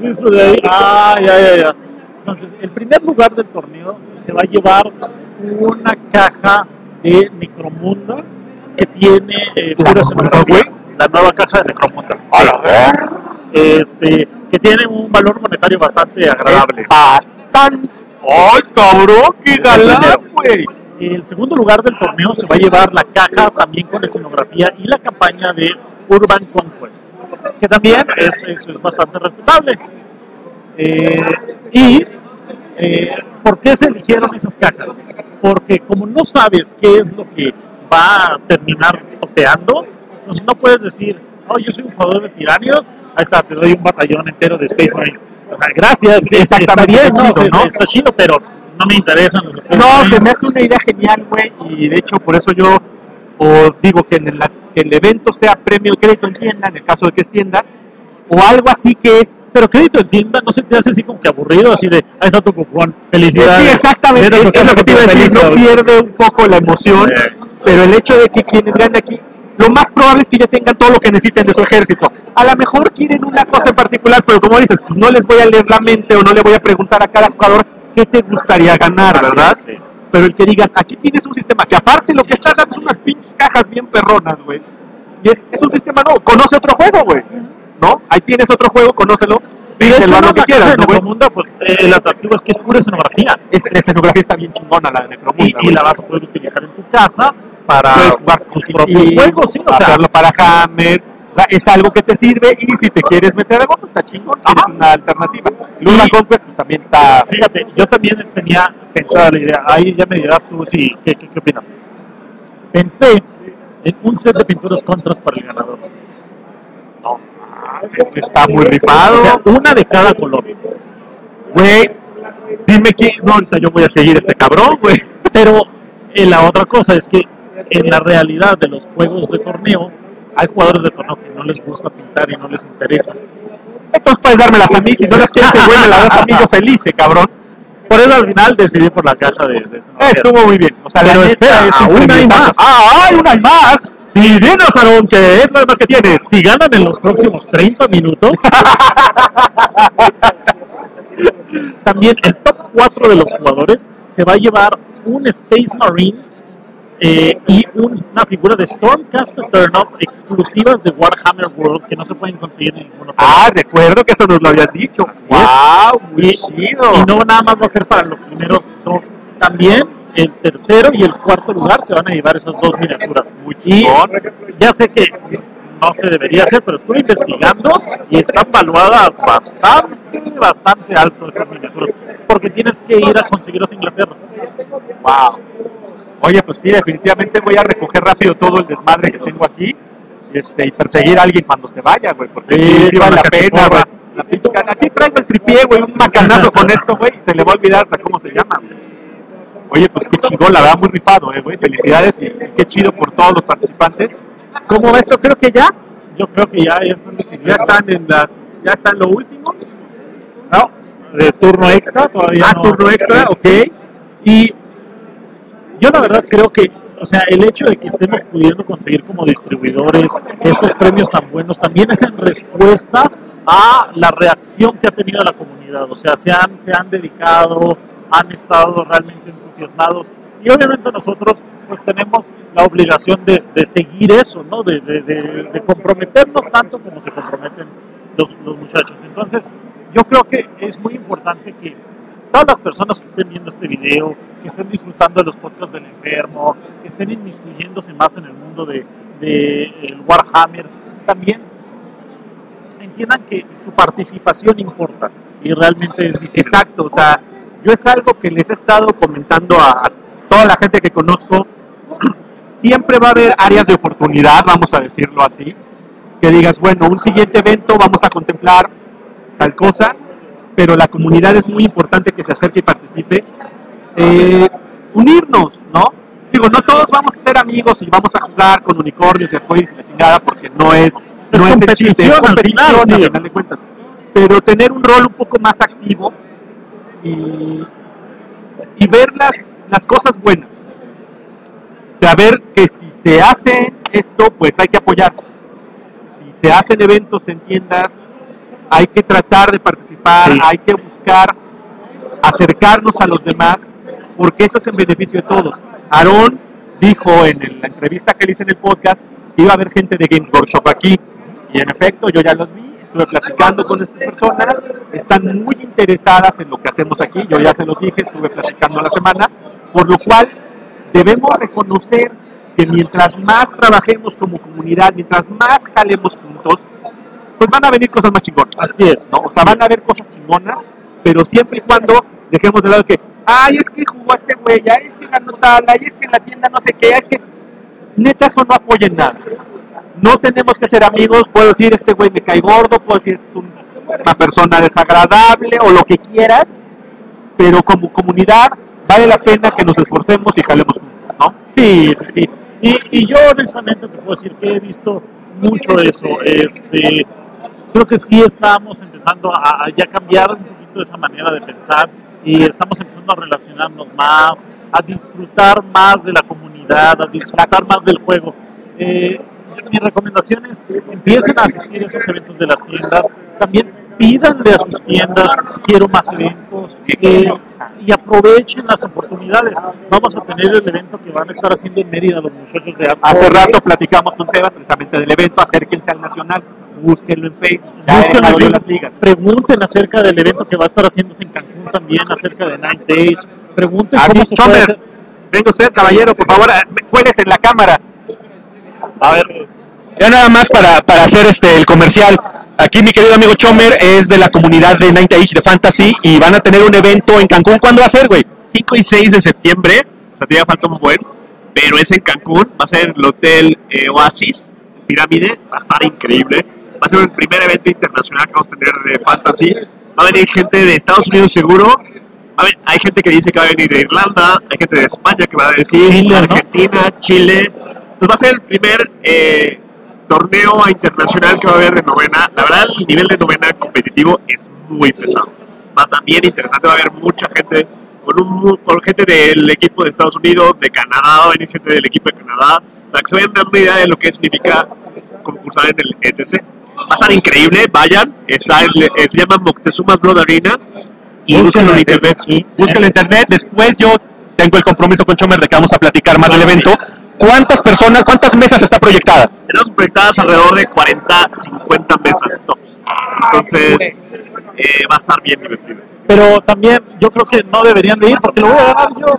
ya. Entonces, el primer lugar del torneo se va a llevar una caja de Necromunda que tiene pura escenografía. La nueva caja de Necromunda. Que tiene un valor monetario bastante agradable. Es bastante... ¡Ay, cabrón! ¡Qué galán, güey! El segundo lugar del torneo se va a llevar la caja también con escenografía y la campaña de Urban Conquest, que también es bastante respetable. ¿Por qué se eligieron esas cajas? Porque como no sabes qué es lo que va a terminar topeando, entonces no puedes decir, oh, yo soy un jugador de Tiranios, ahí está, te doy un batallón entero de Space Marines. O sea, gracias, Sí, exactamente, está bien, está chido, ¿no? Está chido, pero no me interesan los Space No, Marines. se me hace una idea genial, güey, y de hecho por eso yo digo que que el evento sea premio crédito en tienda, en el caso de que es tienda, o algo así que es... Pero crédito en tienda no se te hace así como que aburrido, así de, ahí está tu cupón, felicidades. Sí, exactamente, Mira es lo que te iba a decir, no pierde un poco la emoción, pero el hecho de que quienes ganen aquí, lo más probable es que ya tengan todo lo que necesiten de su ejército. A lo mejor quieren una cosa en particular, pero como dices, pues no les voy a leer la mente o no le voy a preguntar a cada jugador qué te gustaría ganar, ¿verdad? Sí. Pero el que digas, aquí tienes un sistema que aparte lo que estás dando son unas pinches cajas bien perronas, güey. Y es un sistema nuevo, conoce otro juego, güey. ¿No? Ahí tienes otro juego, conócelo. Y de hecho, lo que quieras, ¿no, güey? Necromunda, pues el atractivo es que es pura escenografía. La escenografía está bien chingona, la de Necromunda. Y la vas a poder utilizar en tu casa para puedes jugar tus propios juegos, sí, o sea, hacerlo para Hammer. O sea, es algo que te sirve y si te quieres meter algo, pues está chingón, tienes una alternativa. Luna Conquest pues también está... Fíjate, yo también tenía pensada la idea, ahí ya me dirás tú, sí, ¿qué opinas? Pensé en un set de pinturas contras para el ganador. No, está muy rifado. O sea, una de cada color. Güey, dime quién... No, ahorita yo voy a seguir este cabrón, güey. Pero la otra cosa es que en la realidad de los juegos de torneo, hay jugadores de torneo que no les gusta pintar y no les interesa. Entonces puedes dármelas a mí, si no las quieres, güey, me las das a mí, yo feliz, cabrón. Por eso al final decidí por la caja de escenografía. Estuvo muy bien. O sea, pero la neta espera, es un aún hay premio. más. ¡Ah, hay una y más! Sí, dinos, Aaron, que es lo demás que tienes. Si ganan en los próximos 30 minutos, también el top 4 de los jugadores se va a llevar un Space Marine y una figura de Stormcast Eternals exclusivas de Warhammer World que no se pueden conseguir en ninguna forma. Ah, recuerdo que eso nos lo habías dicho. ¡Wow! Muy chido. Y no nada más va a ser para los primeros dos. También el tercero y el cuarto lugar se van a llevar esas dos miniaturas. Y ya sé que no se debería hacer, pero estuve investigando y están valuadas bastante alto esas miniaturas, porque tienes que ir a conseguirlas en Inglaterra. ¡Wow! Oye, pues sí, definitivamente voy a recoger rápido todo el desmadre que tengo aquí y perseguir a alguien cuando se vaya, güey, porque sí vale la pena, güey. Aquí traigo el tripié, güey, un macanazo con esto, güey, y se le va a olvidar hasta cómo se llama, güey. Oye, pues qué chingón, la verdad, muy rifado, güey. Felicidades y qué chido por todos los participantes. ¿Cómo va esto? Creo que ya. Yo creo que ya están lo último. No, de turno extra todavía. Ah, no. Turno extra, ok. Y yo la verdad creo que, o sea, el hecho de que estemos pudiendo conseguir como distribuidores estos premios tan buenos también es en respuesta a la reacción que ha tenido la comunidad. O sea, se han dedicado, han estado realmente entusiasmados y obviamente nosotros pues tenemos la obligación de seguir eso, ¿no? De comprometernos tanto como se comprometen los muchachos. Entonces yo creo que es muy importante que todas las personas que estén viendo este video, que estén disfrutando de los podcasts del enfermo, que estén inmiscuyéndose más en el mundo de el Warhammer, también entiendan que su participación importa y realmente es visible. Exacto, o sea, yo es algo que les he estado comentando a toda la gente que conozco. Siempre va a haber áreas de oportunidad, vamos a decirlo así, que digas, bueno, un siguiente evento vamos a contemplar tal cosa, pero la comunidad es muy importante que se acerque y participe. Unirnos, ¿no? Digo, no todos vamos a ser amigos y vamos a jugar con unicornios y arcoíris y la chingada, porque no es el chiste, es competición al final de cuentas. Pero tener un rol un poco más activo y ver las cosas buenas. Saber que si se hace esto, pues hay que apoyar. Si se hacen eventos en tiendas, hay que tratar de participar, hay que buscar acercarnos a los demás, porque eso es en beneficio de todos. Aarón dijo en la entrevista que le hice en el podcast que iba a haber gente de Games Workshop aquí, y en efecto yo ya los vi, estuve platicando con estas personas, están muy interesadas en lo que hacemos aquí, yo ya se los dije, estuve platicando a la semana, por lo cual debemos reconocer que mientras más trabajemos como comunidad, mientras más jalemos juntos, pues van a venir cosas más chingonas. Así es, ¿no? O sea, van a haber cosas chingonas, pero siempre y cuando dejemos de lado que, ay, es que jugó este güey, ay, es que ganó tal, ay, es que en la tienda no sé qué, es que neta eso no apoya en nada. No tenemos que ser amigos, puedo decir, este güey me cae gordo, puedo decir, es una persona desagradable o lo que quieras, pero como comunidad vale la pena que nos esforcemos y jalemos juntos, ¿no? Sí. Y yo honestamente te puedo decir que he visto mucho eso. Creo que sí estamos empezando a ya cambiar un poquito esa manera de pensar y estamos empezando a relacionarnos más, a disfrutar más de la comunidad, a disfrutar más del juego. Mi recomendación es que empiecen a asistir a esos eventos de las tiendas, también pídanle a sus tiendas, quiero más eventos, y aprovechen las oportunidades. Vamos a tener el evento que van a estar haciendo en Mérida los muchachos de Arco. Hace rato platicamos con Sebas precisamente del evento, acérquense al Nacional, búsquenlo en Facebook, búsquenlo en las ligas. Pregunten acerca del evento que va a estar haciéndose en Cancún también, acerca de Night Age, pregunten cómo se puede hacer. Venga usted, caballero, por favor, cuélese en la cámara. A ver, ya nada más para hacer el comercial. Aquí mi querido amigo Chomer es de la comunidad de Night Age de Fantasy y van a tener un evento en Cancún. ¿Cuándo va a ser, güey? 5 y 6 de septiembre, o sea, todavía falta un buen, pero es en Cancún, va a ser en el Hotel Oasis, Pirámide, va a estar increíble. Va a ser el primer evento internacional que vamos a tener de Fantasy. Va a venir gente de Estados Unidos seguro. Hay gente que dice que va a venir de Irlanda, hay gente de España que va a decir Chile, Argentina, ¿no? Chile. Entonces va a ser el primer torneo internacional que va a haber de novena. La verdad, el nivel de novena competitivo es muy pesado. Va a estar bien interesante, va a haber mucha gente con gente del equipo de Estados Unidos, de Canadá, va a venir gente del equipo de Canadá, para que se vayan dando una idea de lo que significa concursar en el ETC. Va a estar increíble, vayan, se llama Moctezuma's Blood Arena y búsquenlo en internet. Búsquenlo en internet. Después yo tengo el compromiso con Chomer de que vamos a platicar más del evento. ¿Cuántas mesas está proyectada? Tenemos proyectadas alrededor de 40, 50 mesas tops. Entonces va a estar bien divertido. Pero también yo creo que no deberían de ir porque lo voy a ganar yo.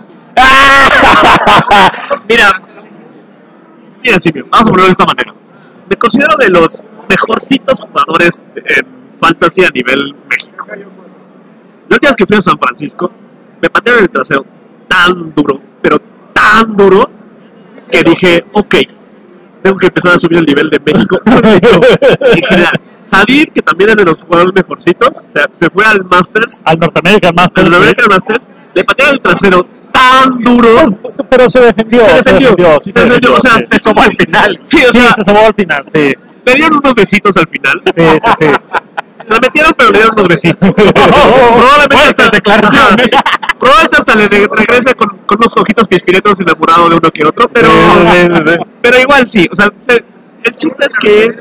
Mira, Simio, vamos a ponerlo de esta manera. Me considero de los mejorcitos jugadores en Fantasy a nivel México. La última vez que fui a San Francisco, me patearon el trasero tan duro, pero tan duro, que dije, ok, tengo que empezar a subir el nivel de México. En general, Hadid, que también es de los jugadores mejorcitos, se fue al Masters, Al North American Masters. le patearon el trasero tan duro, Pero se defendió. Sí, se defendió. o sea, se sobó al final. Sí, o sea, se sobó al final, sí. le dieron unos besitos al final. Sí. Se la metieron, pero le dieron unos besitos. Probablemente hasta le regrese con unos ojitos pispiretos enamorados de uno que otro, pero igual sí. O sea, el chiste es que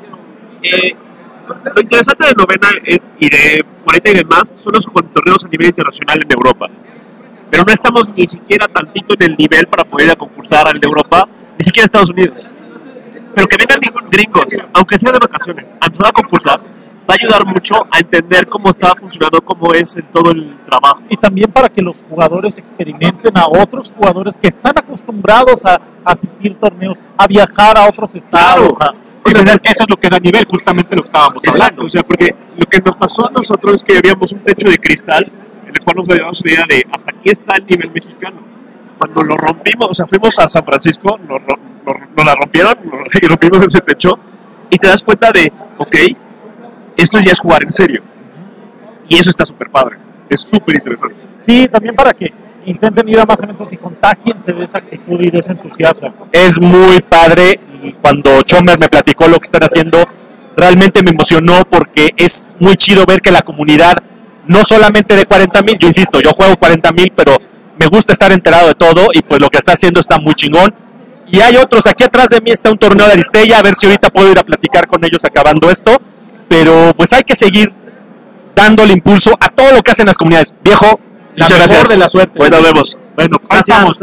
lo interesante de novena y de 40 y demás son los torneos a nivel internacional en Europa. Pero no estamos ni siquiera tantito en el nivel para poder ir a concursar al de Europa, ni siquiera en Estados Unidos. Pero que vengan gringos, aunque sea de vacaciones, a empezar a concursar, va a ayudar mucho a entender cómo está funcionando, cómo es todo el trabajo. Y también para que los jugadores experimenten a otros jugadores que están acostumbrados a asistir a torneos, a viajar a otros estados. O sea, es que eso es lo que da nivel, justamente lo que estábamos hablando. O sea, porque lo que nos pasó a nosotros es que habíamos un techo de cristal en el cual nos habíamos una idea de hasta aquí está el nivel mexicano. Cuando lo rompimos, o sea, fuimos a San Francisco, nos la rompieron y rompimos ese techo y te das cuenta de, ok, esto ya es jugar en serio. Y eso está súper padre. Es súper interesante. Sí, también para que intenten ir a más eventos y contagiense de esa actitud y de ese entusiasmo. Es muy padre. Y cuando Chomer me platicó lo que están haciendo, realmente me emocionó porque es muy chido ver que la comunidad, no solamente de 40,000, yo insisto, yo juego 40,000, pero me gusta estar enterado de todo y pues lo que está haciendo está muy chingón. Y hay otros, aquí atrás de mí está un torneo de Aristella, a ver si ahorita puedo ir a platicar con ellos acabando esto. Pero pues hay que seguir dándole impulso a todo lo que hacen las comunidades. Viejo, muchas gracias. De la suerte. Bueno, nos vemos. Bueno, pues gracias.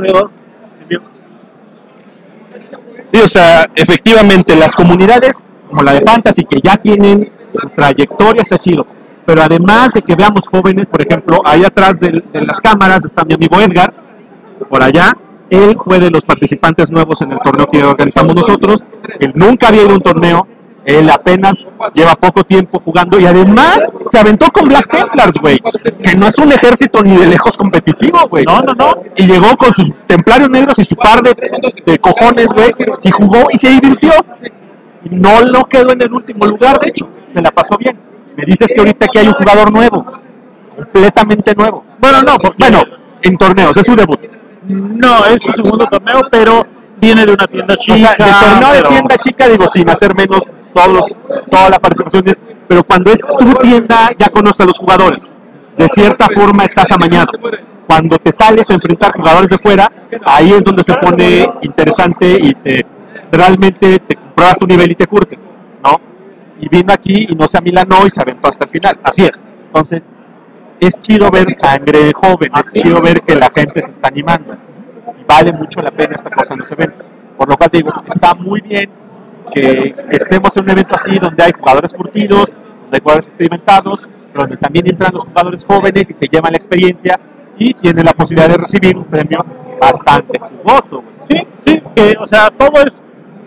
Sí, o sea, efectivamente, las comunidades como la de Fantasy, que ya tienen su trayectoria, está chido. Pero además de que veamos jóvenes, por ejemplo, ahí atrás de las cámaras está mi amigo Edgar, por allá. Él fue de los participantes nuevos en el torneo que organizamos nosotros. Él nunca había ido a un torneo. Él apenas lleva poco tiempo jugando y además se aventó con Black Templars, güey, que no es un ejército ni de lejos competitivo, güey. No. Y llegó con sus templarios negros y su par de cojones, güey, y jugó y se divirtió. Y no lo quedó en el último lugar, de hecho, se la pasó bien. Me dices que ahorita aquí hay un jugador nuevo, completamente nuevo. Bueno, en torneos, es su debut. No, es su segundo torneo, pero viene de una tienda chica. O sea, de torneo de tienda chica, digo, sin hacer menos toda la participación, pero cuando es tu tienda ya conoces a los jugadores. De cierta forma estás amañado. Cuando te sales a enfrentar jugadores de fuera, ahí es donde se pone interesante y realmente te compruebas tu nivel y te curtes, ¿no? Y vino aquí y no se amilanó y se aventó hasta el final. Así es. Entonces, es chido ver sangre joven, es chido ver que la gente se está animando. Y vale mucho la pena esta cosa en los eventos. Por lo cual te digo, está muy bien que estemos en un evento así donde hay jugadores curtidos, donde hay jugadores experimentados, pero donde también entran los jugadores jóvenes y se llevan la experiencia y tienen la posibilidad de recibir un premio bastante jugoso. Sí, que, o sea, todo es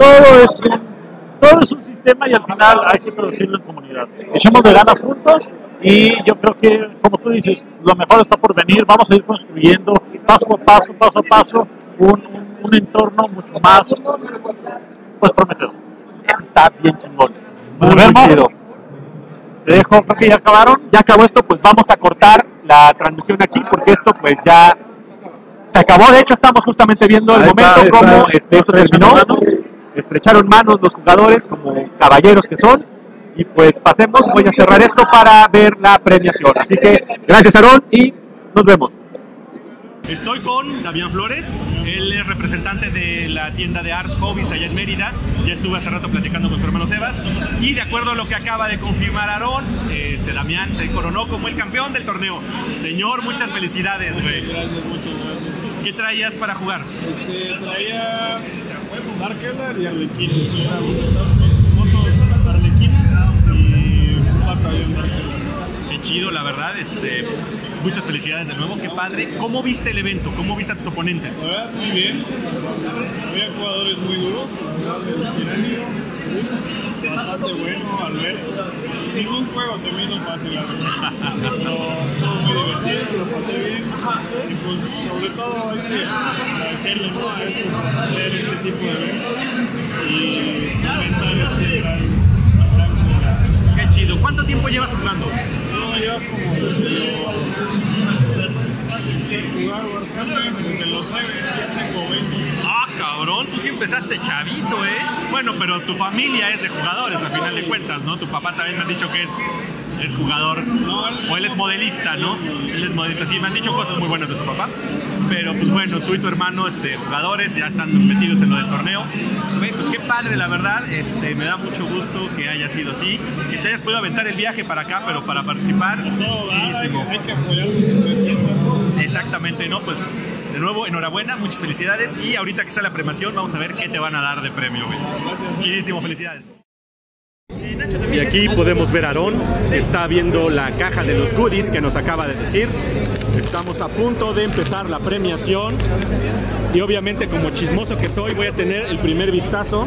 un sistema y al final hay que producirlo en comunidad. Echemos de ganas juntos y yo creo que, como tú dices, lo mejor está por venir. Vamos a ir construyendo paso a paso un entorno mucho más prometedor. Eso está bien chingón. Muy chido. Te dejo, creo que ya acabaron. Ya acabó esto, pues vamos a cortar la transmisión aquí porque esto pues ya se acabó. De hecho, estamos justamente viendo el momento como esto terminó. Estrecharon manos los jugadores como caballeros que son. Y pues pasemos, voy a cerrar esto para ver la premiación. Así que gracias, Aarón, y nos vemos. Estoy con Damián Flores, él es representante de la tienda de Art Hobbies allá en Mérida. Ya estuve hace rato platicando con su hermano Sebas y de acuerdo a lo que acaba de confirmar Aarón, Damián se coronó como el campeón del torneo. Señor, muchas felicidades, güey. Muchas gracias. ¿Qué traías para jugar? Traía Dark Elder y Arlequines. Motos Arlequines y un batallón Dark Elder. Qué chido, la verdad. Muchas felicidades de nuevo, qué padre. ¿Cómo viste el evento? ¿Cómo viste a tus oponentes? La verdad, muy bien. Había jugadores muy duros, la verdad, el Tiranio, bastante bueno, Alberto. Ningún juego se me hizo fácil, la verdad. Pero estuvo muy divertido, lo pasé bien. Y pues, sobre todo, hay que agradecerle, ¿no?, a esto por hacer este tipo de eventos y fomentar este gran juego. Qué chido. ¿Cuánto tiempo llevas jugando? No, llevas como desde jugar Warhammer, desde los 9, ya tengo 20. Ah, cabrón, tú sí empezaste chavito, ¿eh? Bueno, pero tu familia es de jugadores, a final de cuentas, ¿no? Tu papá también me han dicho que es jugador, o él es modelista, ¿no? Él es modelista, sí, me han dicho cosas muy buenas de tu papá. Pero pues bueno, tú y tu hermano, jugadores, ya están metidos en lo del torneo. Güey, pues qué padre, la verdad, me da mucho gusto que haya sido así, que te hayas podido aventar el viaje para acá, pero para participar, chidísimo. Hay que apoyar sus tiendas. Exactamente, ¿no? Pues de nuevo, enhorabuena, muchas felicidades y ahorita que sale la premiación vamos a ver qué te van a dar de premio, güey. Chidísimo, felicidades. Y aquí podemos ver a Aarón, que está viendo la caja de los goodies que nos acaba de decir. Estamos a punto de empezar la premiación y obviamente, como chismoso que soy, voy a tener el primer vistazo.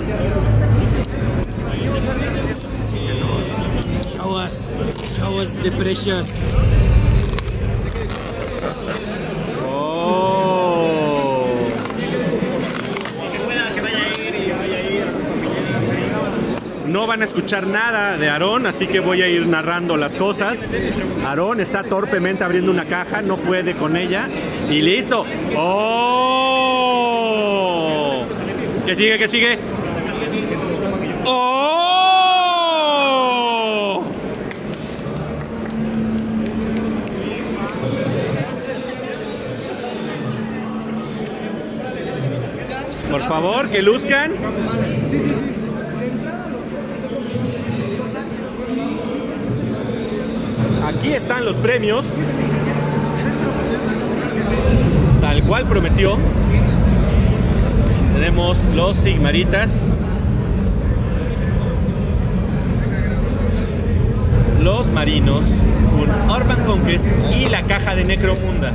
Show us the precious. No van a escuchar nada de Aarón, así que voy a ir narrando las cosas. Aarón está torpemente abriendo una caja, no puede con ella. Y listo. ¡Oh! ¿Qué sigue? ¿Qué sigue? ¡Oh! Por favor, que luzcan. Aquí están los premios, tal cual prometió. Tenemos los Sigmaritas, los Marinos, un Urban Conquest y la caja de Necromunda.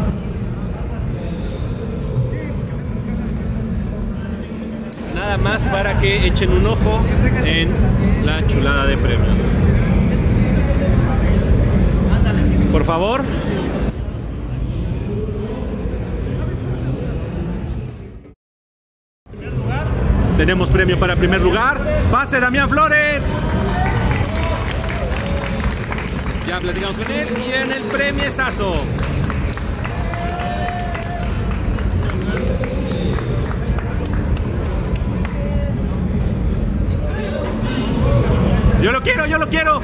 Nada más para que echen un ojo en la chulada de premios. Por favor. Tenemos premio para primer lugar. ¡Pase Damián Flores! Ya platicamos con él y en el premiesazo. Yo lo quiero, yo lo quiero.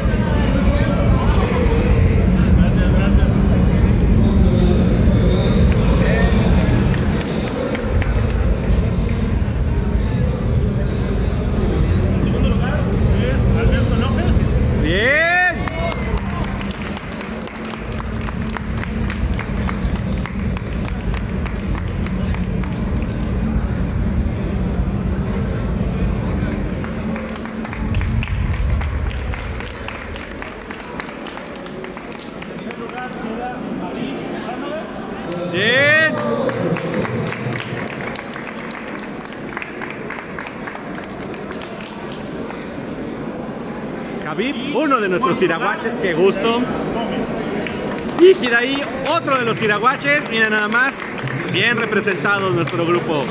Bien. Javib, uno de nuestros tiraguaches, qué gusto. Y Hidaí, otro de los tiraguaches, mira nada más, bien representado nuestro grupo.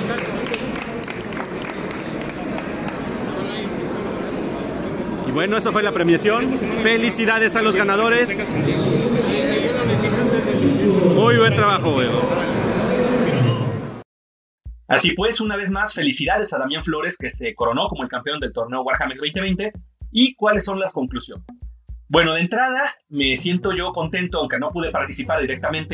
Y bueno, esto fue la premiación. Felicidades a los ganadores. Muy buen trabajo, güey. Así pues, una vez más, felicidades a Damián Flores, que se coronó como el campeón del torneo Warhammer 2020. ¿Y cuáles son las conclusiones? Bueno, de entrada, me siento yo contento, aunque no pude participar directamente,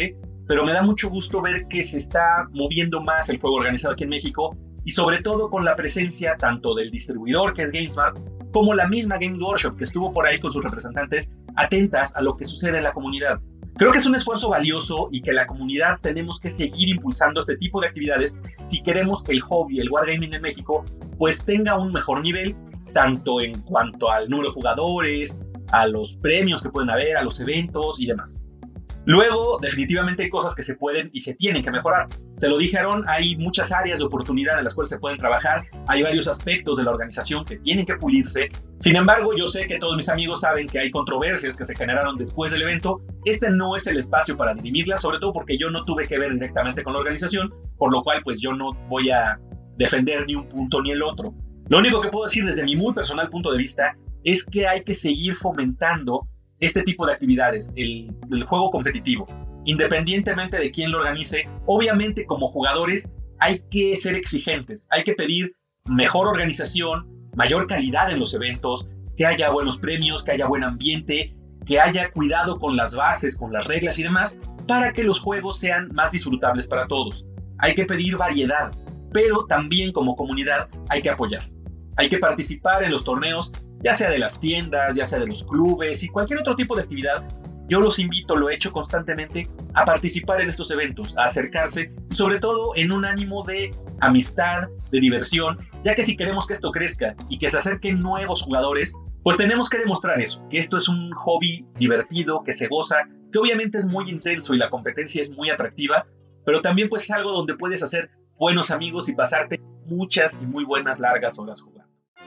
pero me da mucho gusto ver que se está moviendo más el juego organizado aquí en México, y sobre todo con la presencia tanto del distribuidor, que es GameSmart, como la misma Game Workshop, que estuvo por ahí con sus representantes atentas a lo que sucede en la comunidad. Creo que es un esfuerzo valioso y que la comunidad tenemos que seguir impulsando este tipo de actividades si queremos que el hobby, el wargaming en México, pues tenga un mejor nivel, tanto en cuanto al número de jugadores, a los premios que pueden haber, a los eventos y demás. Luego, definitivamente hay cosas que se pueden y se tienen que mejorar. Se lo dije a Aaron, hay muchas áreas de oportunidad en las cuales se pueden trabajar, hay varios aspectos de la organización que tienen que pulirse. Sin embargo, yo sé que todos mis amigos saben que hay controversias que se generaron después del evento. Este no es el espacio para dirimirlas, sobre todo porque yo no tuve que ver directamente con la organización, por lo cual pues yo no voy a defender ni un punto ni el otro. Lo único que puedo decir desde mi muy personal punto de vista es que hay que seguir fomentando este tipo de actividades, el juego competitivo, independientemente de quién lo organice. Obviamente como jugadores hay que ser exigentes, hay que pedir mejor organización, mayor calidad en los eventos, que haya buenos premios, que haya buen ambiente, que haya cuidado con las bases, con las reglas y demás, para que los juegos sean más disfrutables para todos. Hay que pedir variedad, pero también como comunidad hay que apoyar. Hay que participar en los torneos, ya sea de las tiendas, ya sea de los clubes y cualquier otro tipo de actividad. Yo los invito, lo he hecho constantemente, a participar en estos eventos, a acercarse, y sobre todo en un ánimo de amistad, de diversión, ya que si queremos que esto crezca y que se acerquen nuevos jugadores, pues tenemos que demostrar eso, que esto es un hobby divertido, que se goza, que obviamente es muy intenso y la competencia es muy atractiva, pero también pues es algo donde puedes hacer buenos amigos y pasarte muchas y muy buenas largas horas jugando.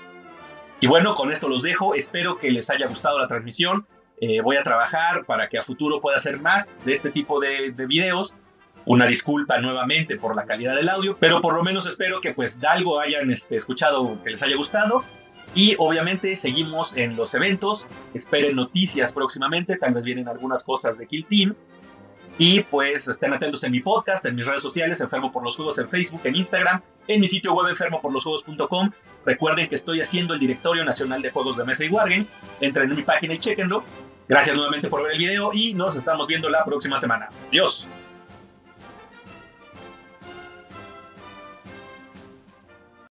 Y bueno, con esto los dejo, espero que les haya gustado la transmisión. Voy a trabajar para que a futuro pueda hacer más de este tipo de videos. Una disculpa nuevamente por la calidad del audio, pero por lo menos espero que pues de algo hayan escuchado, que les haya gustado. Y obviamente seguimos en los eventos, esperen noticias próximamente, tal vez vienen algunas cosas de Kill Team. Y pues estén atentos en mi podcast, en mis redes sociales, Enfermo por los Juegos en Facebook, en Instagram, en mi sitio web enfermoporlosjuegos.com. Recuerden que estoy haciendo el Directorio Nacional de Juegos de Mesa y Wargames. Entren en mi página y chéquenlo. Gracias nuevamente por ver el video y nos estamos viendo la próxima semana. Adiós.